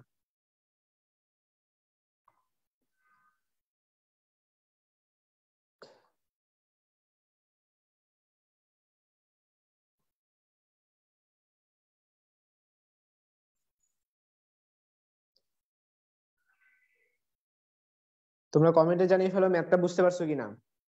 তোমরা কমেন্টে জানিয়ে ফেলো ম্যাথটা বুঝতে পারছো কিনা।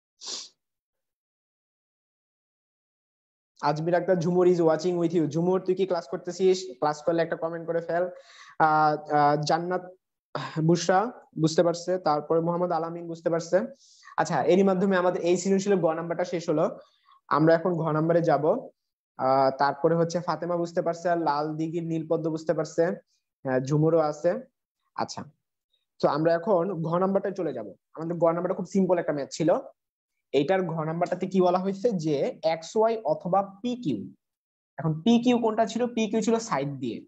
Azmir Akter Jhumur is watching with you. Jhumur তুই কি ক্লাস করতেছিস? ক্লাস করলে একটা কমেন্ট করে ফেল। জান্নাত বুশরা বুঝতে পারছে, তারপরে মোহাম্মদ আলামিন বুঝতে পারছে। আচ্ছা, এরই মাধ্যমে আমাদের এই সৃজনশীলের গ নাম্বারটা শেষ হলো। আমরা এখন ঘ নাম্বারে যাব। তারপরে হচ্ছে ফাতেমা বুঝতে পারছে, আর লাল দিঘির নীলপদ্ম বুঝতে পারছে, ঝুমুরও আছে। আচ্ছা, তো আমরা এখন ঘ নাম্বারটা চলে যাব। আমাদের গ নাম্বারটা খুব সিম্পল একটা ম্যাথ ছিল। এইটার ঘ নাম্বারটাতে কি বলা হয়েছে যে এক্স ওয়াই অথবা পি কিউ। এখন পি কিউ কোনটা ছিল? পি কিউ ছিল সাইড দিয়ে,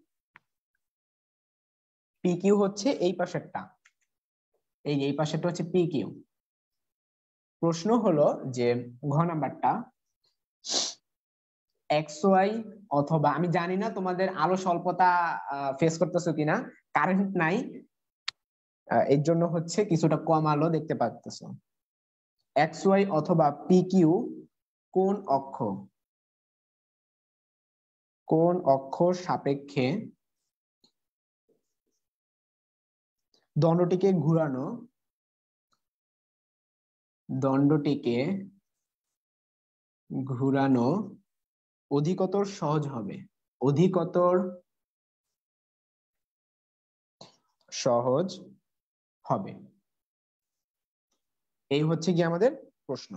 পি কিউ হচ্ছে এই পাশেরটা, এই পাশেরটা হচ্ছে পি কিউ। প্রশ্ন হলো যে ঘ নাম্বারটা এক্স ওয়াই অথবা, আমি জানি না তোমাদের আলো স্বল্পতা ফেস করতেছো কিনা, কারেন্ট নাই, এর জন্য হচ্ছে কিছুটা কম আলো দেখতে পাচ্তেছো। এক্স ওয়াই অথবা পি কিউ কোন অক্ষ, কোন অক্ষ সাপেক্ষে দণ্ডটিকে ঘুরানো, দণ্ডটিকে ঘুরানো অধিকতর সহজ হবে, অধিকতর সহজ হবে। এই হচ্ছে কি আমাদের প্রশ্ন।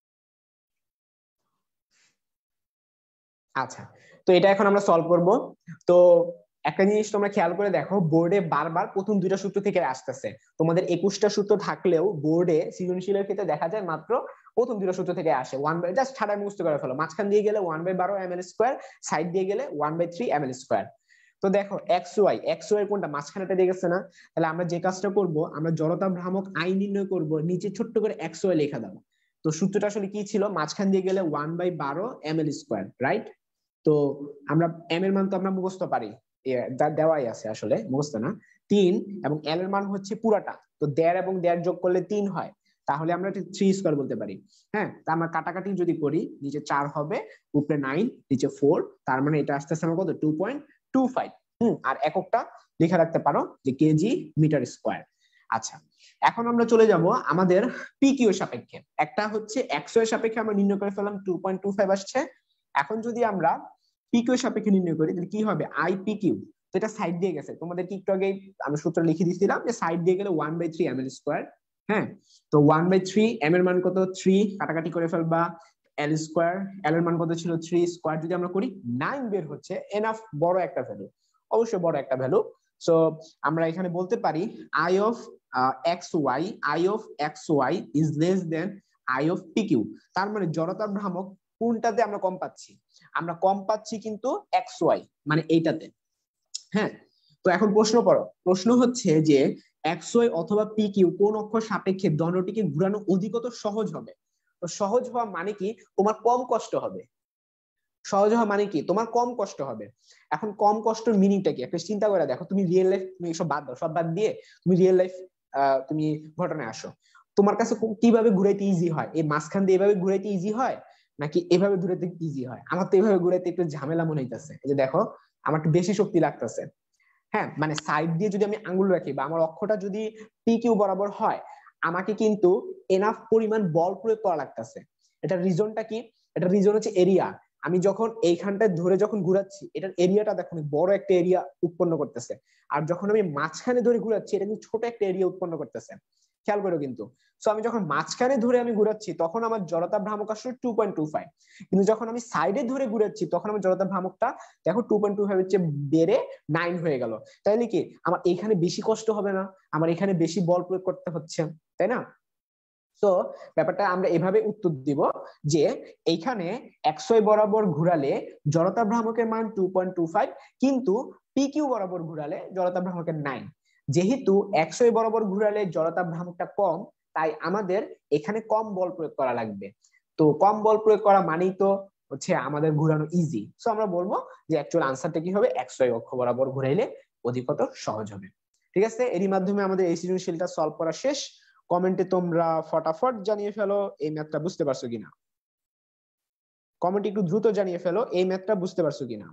আচ্ছা, তো এটা এখন আমরা সলভ করব। তো একটা জিনিস তোমরা খেয়াল করে দেখো, বোর্ডে বারবার প্রথম দুইটা সূত্র থেকে আসতেছে। তোমাদের 21টা সূত্র থাকলেও বোর্ডে সৃজনশীলের ক্ষেত্রে দেখা যায় মাত্র প্রথম দুইটা সূত্র থেকে আসে। জাস্ট ছাড়া মুখস্থ করে ফেলো, মাঝখান দিয়ে গেলে 1/12 এম এল স্কোয়ার, সাইড দিয়ে গেলে 1/3 এম এল স্কোয়ার। তো দেখো এক্স ওয়াই কোনটা, মাঝখানেটা দিয়ে গেছে না? তাহলে আমরা যে কাজটা করব, আমরা জড়তা ভ্রামক আই নির্ণয় করব, নিচে ছোট্ট করে এক্স ওয়াই লেখা দাও। তো সূত্রটা আসলে কি ছিল? মাঝখান দিয়ে গেলে 1/12 এম এল স্কোয়ার, রাইট? তো আমরা এম এর মান তো আমরা মুখস্থ পারি, দেওয়াই আছে আসলে, মুখস্থ না। 3 এবং এল এর মান হচ্ছে পুরাটা, তো 1.5 এবং 1.5 যোগ করলে 3 হয়, তাহলে আমরা 3 স্কয়ার বলতে পারি। হ্যাঁ, তা আমরা কাটাকাটি যদি করি, নিচে 4 হবে, উপরে 9, নিচে 4, তার মানে এটা আসতেছে আমার কত 2.25। আর এককটা লিখে রাখতে পারো যে কেজি মিটার স্কয়ার। আচ্ছা, এখন আমরা চলে যাব আমাদের পিকিউ এর সাপেক্ষে। একটা হচ্ছে 100 এর সাপেক্ষে আমরা নির্ণয় করে ফেললাম 2.25 আসছে। এখন যদি আমরা পিকিউ এর সাপেক্ষে নির্ণয় করি তাহলে কি হবে, আই পিকিউ। তো এটা সাইড দিয়ে গেছে, তোমাদের কি একটু আগে আমি সূত্র লিখে দিয়েছিলাম যে সাইড দিয়ে গেলে 1/3 এম এল স্কয়ার। হ্যাঁ, তো 1/3 এম এর মান কত 3, কাটাকাটি করে ফেলবা, এল স্কয়ার, এল এর মান কত ছিল 3, স্কয়ার যদি আমরা করি 9 বের হচ্ছে। এনাফ, বড় একটা ভ্যালু, অবশ্যই বড় একটা ভ্যালু। সো আমরা এখানে বলতে পারি I of X Y, I of X Y is less than I of PQ. তার মানে জড়তার ভ্রামক কোনটাতে আমরা কম পাচ্ছি, আমরা কম পাচ্ছি কিন্তু এক্স ওয়াই মানে এইটাতে। হ্যাঁ, তো এখন প্রশ্ন হচ্ছে যে এক্স ওয়াই অথবা পি কিউ কোন অক্ষর সাপেক্ষে দণ্ডটিকে ঘুরানো অধিকতর সহজ হবে। তো সহজ হওয়া মানে কি, তোমার কম কষ্ট হবে। সহজ হওয়া মানে কি, তোমার কম কষ্ট হবে। এখন কম কষ্টের মিনিংটা কি একটা চিন্তা করে দেখো। তুমি রিয়েল লাইফ, তুমি সব বাদ দাও, সব বাদ দিয়ে তুমি রিয়েল লাইফ তুমি ঘটনায় আসো। তোমার কাছে কিভাবে ঘুরাইতে ইজি হয়, এই মাঝখান দিয়ে এভাবে ঘুরাইতে ইজি হয় নাকি এভাবে ঘুরাইতে ইজি হয়? আমার তো এভাবে ঘুরাইতে একটু ঝামেলা মনে হইতেছে। এই যে দেখো, আমার একটু বেশি শক্তি লাগতেছে। হ্যাঁ, মানে সাইড দিয়ে যদি আমি আঙ্গুল রাখি বা আমার অক্ষটা যদি পি কিউ বরাবর হয়, আমাকে কিন্তু এনাফ পরিমাণ বল প্রয়োগ করা লাগতেছে। এটা রিজনটা কি, এটা রিজন হচ্ছে এরিয়া। আমি যখন এইখানটায় ধরে যখন ঘুরাচ্ছি, এটার এরিয়াটা দেখো বড় একটা এরিয়া উৎপন্ন করতেছে। আর যখন আমি মাঝখানে ধরে ঘুরাচ্ছি, এটা কিন্তু ছোট একটা এরিয়া উৎপন্ন করতেছে। খেয়াল করো কিন্তু। সো আমি যখন মাঝখানে ধরে আমি ঘুরাচ্ছি তখন আমার জড়তা ভ্রামক আসলে 2.25, কিন্তু যখন আমি সাইডে ধরে ঘুরাচ্ছি তখন আমার জড়তা ভ্রামকটা দেখো 2.25 হচ্ছে বেড়ে 9 হয়ে গেল। তাইলে কি আমার এখানে বেশি কষ্ট হবে না, আমার এখানে বেশি বল প্রয়োগ করতে হচ্ছে, তাই না? তো ব্যাপারটা আমরা এভাবে উত্তর দিব যে এইখানে এক্সওয়াই বরাবর ঘুরালে জড়তা ভ্রামকের মান 2.25, কিন্তু পিকিউ বরাবর ঘুরালে জড়তা ভ্রামকের 9। যেহেতু এক্সওয়াই বরাবর ঘুরালে জড়তা ভ্রামকটা কম, তাই আমাদের এখানে কম বল প্রয়োগ করা লাগবে। তো কম বল প্রয়োগ করা মানেই তো হচ্ছে আমাদের ঘুরানো ইজি। সো আমরা বলবো যে অ্যাকচুয়াল আনসারটা কি হবে, এক্সওয়াই অক্ষ বরাবর ঘুরাইলে অধিকতর সহজ হবে। ঠিক আছে, এরই মাধ্যমে আমাদের এই সৃজনশীলটা সলভ করা শেষ। কমেন্টে তোমরা ফটাফট জানিয়ে ফেলো এই ম্যাথটা বুঝতে পারছো কিনা। কমেন্টে একটু দ্রুত জানিয়ে ফেলো এই ম্যাথটা বুঝতে পারছো কিনা।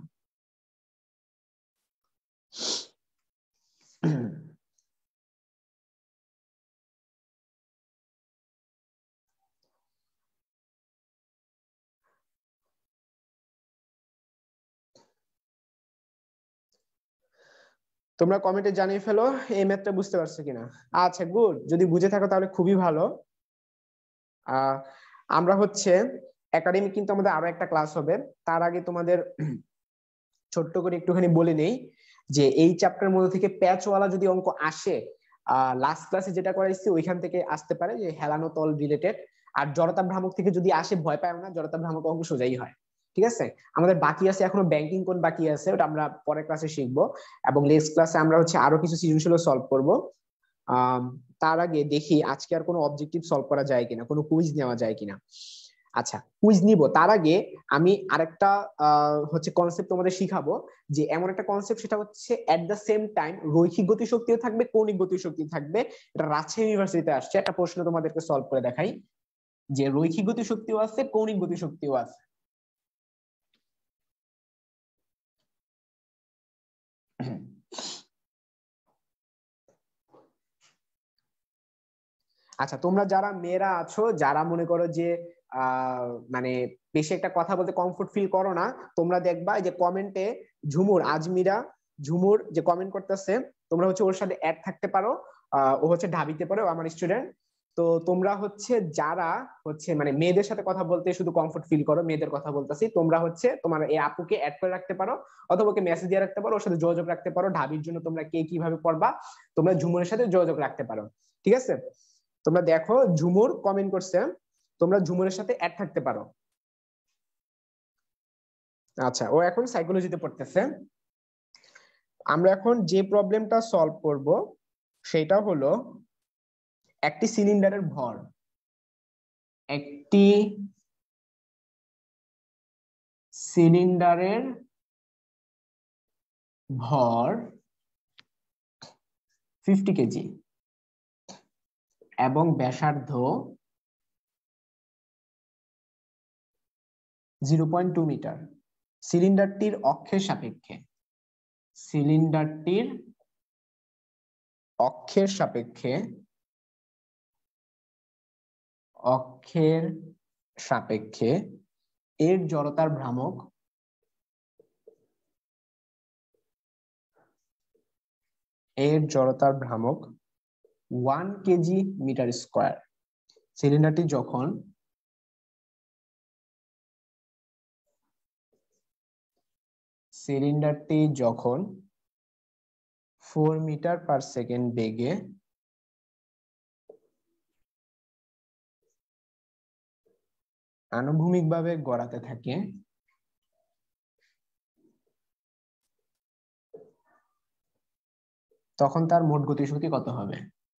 তোমরা কমেন্টে জানিয়ে ফেলো এই ম্যাথটা বুঝতে পারছো কিনা। আচ্ছা, গুড, যদি বুঝে থাকো তাহলে খুবই ভালো। আহ আমরা হচ্ছে একাডেমি কিন্তু আমাদের আরো একটা ক্লাস হবে, তার আগে তোমাদের ছোট্ট করে একটুখানি বলে নেই যে এই চ্যাপ্টার মধ্যে থেকে প্যাচওয়ালা যদি অঙ্ক আসে, লাস্ট ক্লাসে যেটা করাইছি ওইখান থেকে আসতে পারে, যে হেলানো তল রিলেটেড। আর জড়তা ভ্রামক থেকে যদি আসে ভয় পায় না, জড়তা ভ্রামক অঙ্ক সোজাই হয়। ঠিক আছে, আমাদের বাকি আছে এখনো ব্যাংকিং কোন বাকি আছে, ওটা আমরা পরের ক্লাসে শিখবো। এবং নেক্সট ক্লাসে আমরা হচ্ছে আরো কিছু সৃজনশীল সলভ করবো। আহ তার আগে দেখি আজকে আর কোনো অবজেক্টিভ সলভ করা যায় কিনা, কোনো কুইজ নেওয়া যায় কিনা। আচ্ছা, কুইজ নিব, তার আগে আমি আরেকটা হচ্ছে কনসেপ্ট তোমাদের শিখাবো। যে এমন একটা কনসেপ্ট, সেটা হচ্ছে এট দ্য সেম টাইম রৈখিক গতিশক্তিও থাকবে, কৌণিক গতিশক্তি থাকবে। এটা রাজশাহী ইউনিভার্সিটিতে আসছে, একটা প্রশ্ন তোমাদেরকে সলভ করে দেখাই যে রৈখিক গতিশক্তিও আছে, কৌণিক গতিশক্তিও আছে। আচ্ছা, তোমরা যারা মেয়েরা আছো, যারা মনে করো যে মানে বেশি একটা কথা বলতে কমফোর্ট ফিল করো না, তোমরা দেখবা যে কমেন্টে ঝুমুর, আজমিরা ঝুমুর যে কমেন্ট করতেছে, তোমরা হচ্ছে ওর সাথে অ্যাড থাকতে পারো। ও হচ্ছে ঢাবিতে পারো, আমার স্টুডেন্ট। তো তোমরা হচ্ছে যারা হচ্ছে মানে মেয়েদের সাথে কথা বলতে শুধু কমফোর্ট ফিল করো, মেয়েদের কথা বলতেছি, তোমরা হচ্ছে তোমার এই আপুকে অ্যাড করে রাখতে পারো, অথবা ওকে মেসেজ দিয়ে রাখতে পারো, ওর সাথে যোগাযোগ রাখতে পারো। ঢাবির জন্য তোমরা কে কিভাবে পড়বা, তোমরা ঝুমুরের সাথে যোগাযোগ রাখতে পারো। ঠিক আছে, তোমরা দেখো ঝুমুর কমেন্ট করছে, তোমরা ঝুমুরের সাথে অ্যাড থাকতে পারো। আচ্ছা, ও এখন সাইকোলজিতে পড়তেছে। আমরা এখন যে প্রবলেমটা সলভ করব সেটা হলো একটি সিলিন্ডারের ভর, একটি সিলিন্ডারের ভর 50 কেজি এবং ব্যাসার্ধ 0.2 মিটার সিলিন্ডারটির অক্ষের সাপেক্ষে সিলিন্ডারটির অক্ষের সাপেক্ষে অক্ষের সাপেক্ষে এর জড়তার ভ্রামক 1 কেজি মিটার স্কয়ার। সিলিন্ডারটি যখন সিলিন্ডারটি যখন 4 মিটার পার সেকেন্ড বেগে আনুভূমিকভাবে গড়াতে থাকে তখন তার মোট গতিশক্তি কত হবে?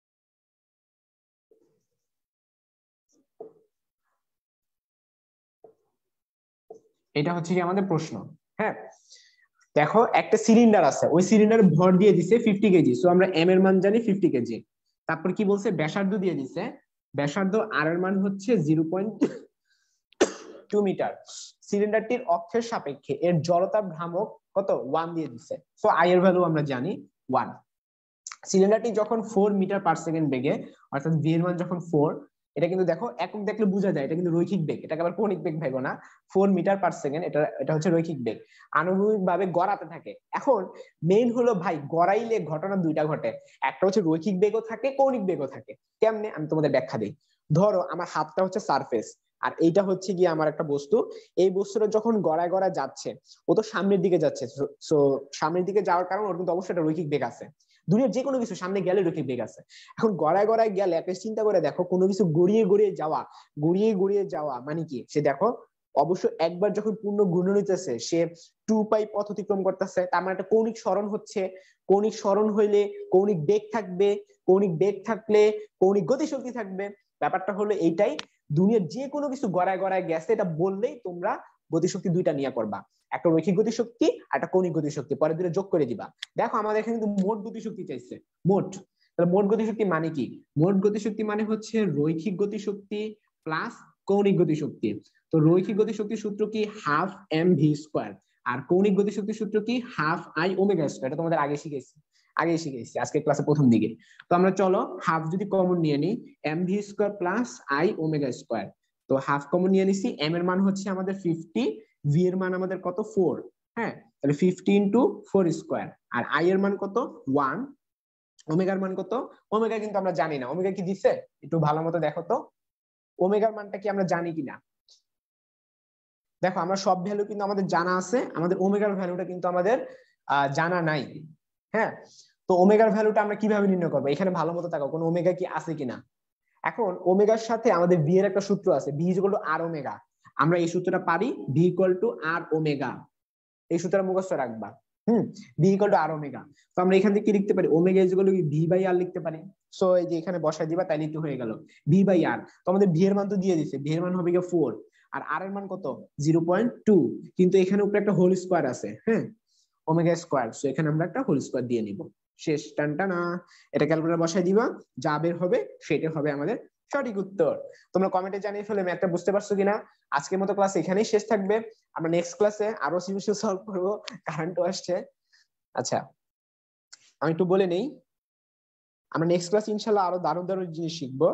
এটা হচ্ছে কি আমাদের প্রশ্ন। হ্যাঁ, দেখো একটা সিলিন্ডার আছে, ওই সিলিন্ডারে ভর দিয়ে দিছে 50 কেজি, সো আমরা এম এর মান জানি 50 কেজি। তারপর কি বলছে, ব্যাসার্ধ দিয়ে দিছে, ব্যাসার্ধ আর এর মান হচ্ছে 0.2 মিটার। সিলিন্ডারটির অক্ষের সাপেক্ষে এর জড়তা ভ্রামক কত 1 দিয়ে দিছে, সো আই এর ভ্যালু আমরা জানি 1। সিলিন্ডারটি যখন 4 মিটার পার সেকেন্ড বেগে, অর্থাৎ ভি এর মান যখন 4, এটা কিন্তু দেখো একক দেখলে বোঝা যায় এটা কিন্তু রৈখিক বেগ, এটাকে আবার কৌণিক বেগ ভাইবো না। 4 মিটার পার সেকেন্ড, এটা হচ্ছে রৈখিক বেগ, আনুভূমিকভাবে গড়াতে থাকে। এখন মেইন হলো ভাই, গড়াইলে ঘটনা দুইটা ঘটে, একটা হচ্ছে রৈখিক বেগও থাকে, কৌণিক বেগও থাকে। কেমনে, আমি তোমাদের ব্যাখ্যা দিই। ধরো আমার হাতটা হচ্ছে সারফেস, আর এইটা হচ্ছে গিয়ে আমার একটা বস্তু। এই বস্তুটা যখন গড়ায় গড়ায় যাচ্ছে, ও তো সামনের দিকে যাচ্ছে, সো সামনের দিকে যাওয়ার কারণে ওর কিন্তু অবশ্যই একটা রৈখিক বেগ আছে। দুনিয়ার যে কোনো কিছু সামনে গেলে রৈখিক বেগ আছে। এখন গড়ায় গড়ায় গেলে একটা চিন্তা করে দেখো, কোনো কিছু গড়িয়ে গড়িয়ে যাওয়া মানে কি, সে দেখো অবশ্য একবার যখন পূর্ণ ঘূর্ণন হইতেছে, সে 2 পাই পথ অতিক্রম করতেছে, তার মানে একটা কৌণিক সরণ হচ্ছে। কৌণিক সরণ হইলে কৌণিক বেগ থাকবে, কৌণিক বেগ থাকলে কৌণিক গতিশক্তি থাকবে। ব্যাপারটা হলো এইটাই, দুনিয়ার যে কোনো কিছু গড়ায় গড়ায় গেছে, এটা বললেই তোমরা গতিশক্তি দুইটা নিয়ে করবা, একটা রৈখিক গতিশক্তি আর একটা কৌণিক গতিশক্তি, পরে দুটো যোগ করে দিবা। দেখো আমাদের এখানে কিন্তু মোট গতিশক্তি চাইছে, মোট। তাহলে মোট গতিশক্তি মানে কি? মোট গতিশক্তি মানে হচ্ছে রৈখিক গতিশক্তি প্লাস কৌণিক গতিশক্তি। তো রৈখিক গতিশক্তির সূত্র কি, হাফ এম ভি স্কোয়ার, আর কৌণিক গতিশক্তির সূত্র কি, হাফ আই ওমেগা স্কোয়ার। এটা তোমাদের আগে শিখেছি আজকে ক্লাসে প্রথম দিকে। তো আমরা চলো হাফ যদি কমন নিয়ে নিই, M V square plus I omega square. তো হাফ কমন নিয়ে নিছি, এম এর মান হচ্ছে আমাদের 50, ভি এর মান আমাদের কত 4। হ্যাঁ, তাহলে 50 ইন্টু 4 স্কোয়ার, আর আই এর মান কত 1, ওমেগার মান কত, ওমেগা কিন্তু আমরা জানি না, ওমেগা কি দিছে একটু ভালো মতো দেখো তো, ওমেগার মানটা কি আমরা জানি কিনা। দেখো আমরা সব ভ্যালু কিন্তু আমাদের জানা আছে, আমাদের ওমেগার ভ্যালুটা কিন্তু আমাদের জানা নাই। হ্যাঁ, তো ওমেগার ভ্যালুটা আমরা কিভাবে নির্ণয় করবো, এখানে ভালো মতো তাকাও কোনো ওমেগা কি আছে কিনা। এখন ওমেগার সাথে আমাদের ভি এর একটা সূত্র আছে, V is equal to R omega. আমরা এই সূত্রটা পারি, V equal to R omega, এই সূত্রটা মুখস্থ রাখবা। V equal to R omega. তো আমরা এখান থেকে কি লিখতে পারি, omega is equal to V by R লিখতে পারি। সো এই যে এখানে বসাই দিবা, তাইলে একটু হয়ে গেল ভি বাই আর। তো আমাদের ভি এর মান তো দিয়ে দিছে, ভি এর মান হবে গিয়ে 4, আর আর এর মান কত 0.2, কিন্তু এখানে উপরে একটা হোল স্কোয়ার আছে, হ্যাঁ ওমেগা স্কোয়ার, সো এখানে আমরা একটা হোল স্কোয়ার দিয়ে নিব। শেষ, টানটানা। এটা ক্যালকুলেটর বসাই দিবা, যা বের হবে সেটা হবে আমাদের সঠিক উত্তর। তোমরা কমেন্টে জানিয়ে ফেলে ম্যাথটা বুঝতে পারছো কিনা। আজকের মতো ক্লাস এখানেই শেষ থাকবে, আমরা নেক্সট ক্লাসে আরো সিমিশন সলভ করবো, কারেন্টও আসছে। আচ্ছা আমি একটু বলে নেই, আমরা নেক্সট ক্লাস ইনশাল্লাহ আরো দারুণ দারুণ জিনিস শিখবো।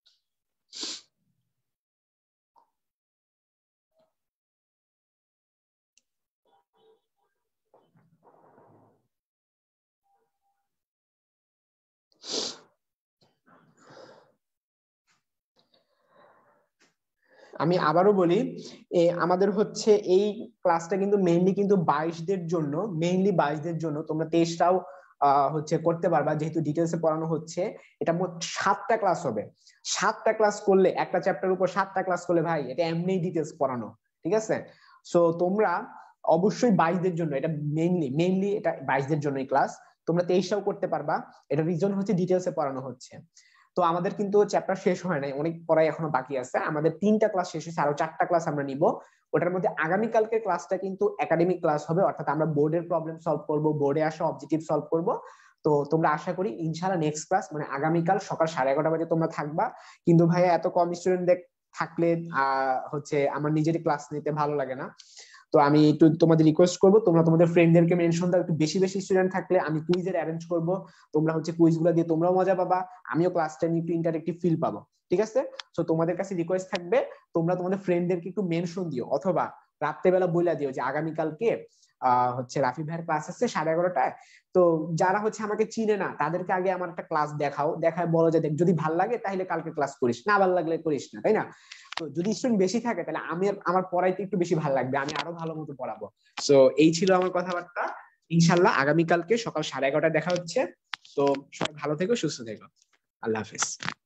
আমি আবারও বলি, আমাদের হচ্ছে এই ক্লাসটা কিন্তু মেইনলি কিন্তু 22দের জন্য, তোমরা 23টাও হচ্ছে করতে পারবা, যেহেতু ডিটেলসে পড়ানো হচ্ছে। এটা মোট 7টা ক্লাস হবে, 7টা ক্লাস করলে, একটা চ্যাপ্টার উপর 7টা ক্লাস করলে ভাই এটা এমনি ডিটেলস পড়ানো, ঠিক আছে। সো তোমরা অবশ্যই 22দের জন্য, এটা মেইনলি এটা 22দের জন্য এই ক্লাস, তোমরা 23টাও করতে পারবা। এটা রিজন হচ্ছে ডিটেলসে পড়ানো হচ্ছে। তো আমাদের কিন্তু চ্যাপ্টার শেষ হয় নাই, অনেক পড়াই এখনো বাকি আছে। আমাদের 3টা ক্লাস শেষ হয়েছে, আরো 4টা ক্লাস আমরা নিব। ওটার মধ্যে আগামীকালকে ক্লাসটা কিন্তু একাডেমিক ক্লাস হবে, অর্থাৎ আমরা বোর্ডের প্রবলেম সলভ করব, বোর্ডে আসা অবজেক্টিভ সলভ করব। তো তোমরা আশা করি ইনশাআল্লাহ নেক্সট ক্লাস মানে আগামীকাল সকাল 11:30 বাজে তোমরা থাকবা। কিন্তু ভাইয়া এত কম স্টুডেন্ট থাকলে হচ্ছে আমার নিজেরই ক্লাস নিতে ভালো লাগে না। তো আমি একটু তোমাদের রিকোয়েস্ট করবো, তোমরা তোমাদের ফ্রেন্ডদেরকে মেনশন দাও, একটু বেশি বেশি স্টুডেন্ট থাকলে আমি কুইজের অ্যারেঞ্জ করব। তোমরা হচ্ছে কুইজ গুলো দিয়ে তোমরাও মজা পাবা, আমিও ক্লাসটা নিয়ে একটু ইন্টারেক্টিভ ফিল পাবো। ঠিক আছে? তো তোমাদের কাছে রিকোয়েস্ট থাকবে, তোমরা তোমাদের ফ্রেন্ডদেরকে একটু মেনশন দিও, অথবা রাত্রেবেলা বইলা দিও যে আগামীকালকে হচ্ছে রাফি ভাইয়ের ক্লাস আছে 11:30টায়। তো যারা হচ্ছে আমাকে চিনে না তাদেরকে আগে আমার একটা ক্লাস দেখায় বলো যে দেখ, যদি ভাল লাগে তাহলে কালকে ক্লাস করিস, না ভালো লাগলে করিস না, তাই না? তো যদি স্টুডেন্ট বেশি থাকে তাহলে আমার পড়াইতে একটু বেশি ভালো লাগবে, আমি আরো ভালো মতো পড়াবো। সো এই ছিল আমার কথাবার্তা। ইনশাল্লাহ আগামীকালকে সকাল 11:30টায় দেখা হচ্ছে। তো সবাই ভালো থেকো, সুস্থ থেকো। আল্লাহ হাফেজ।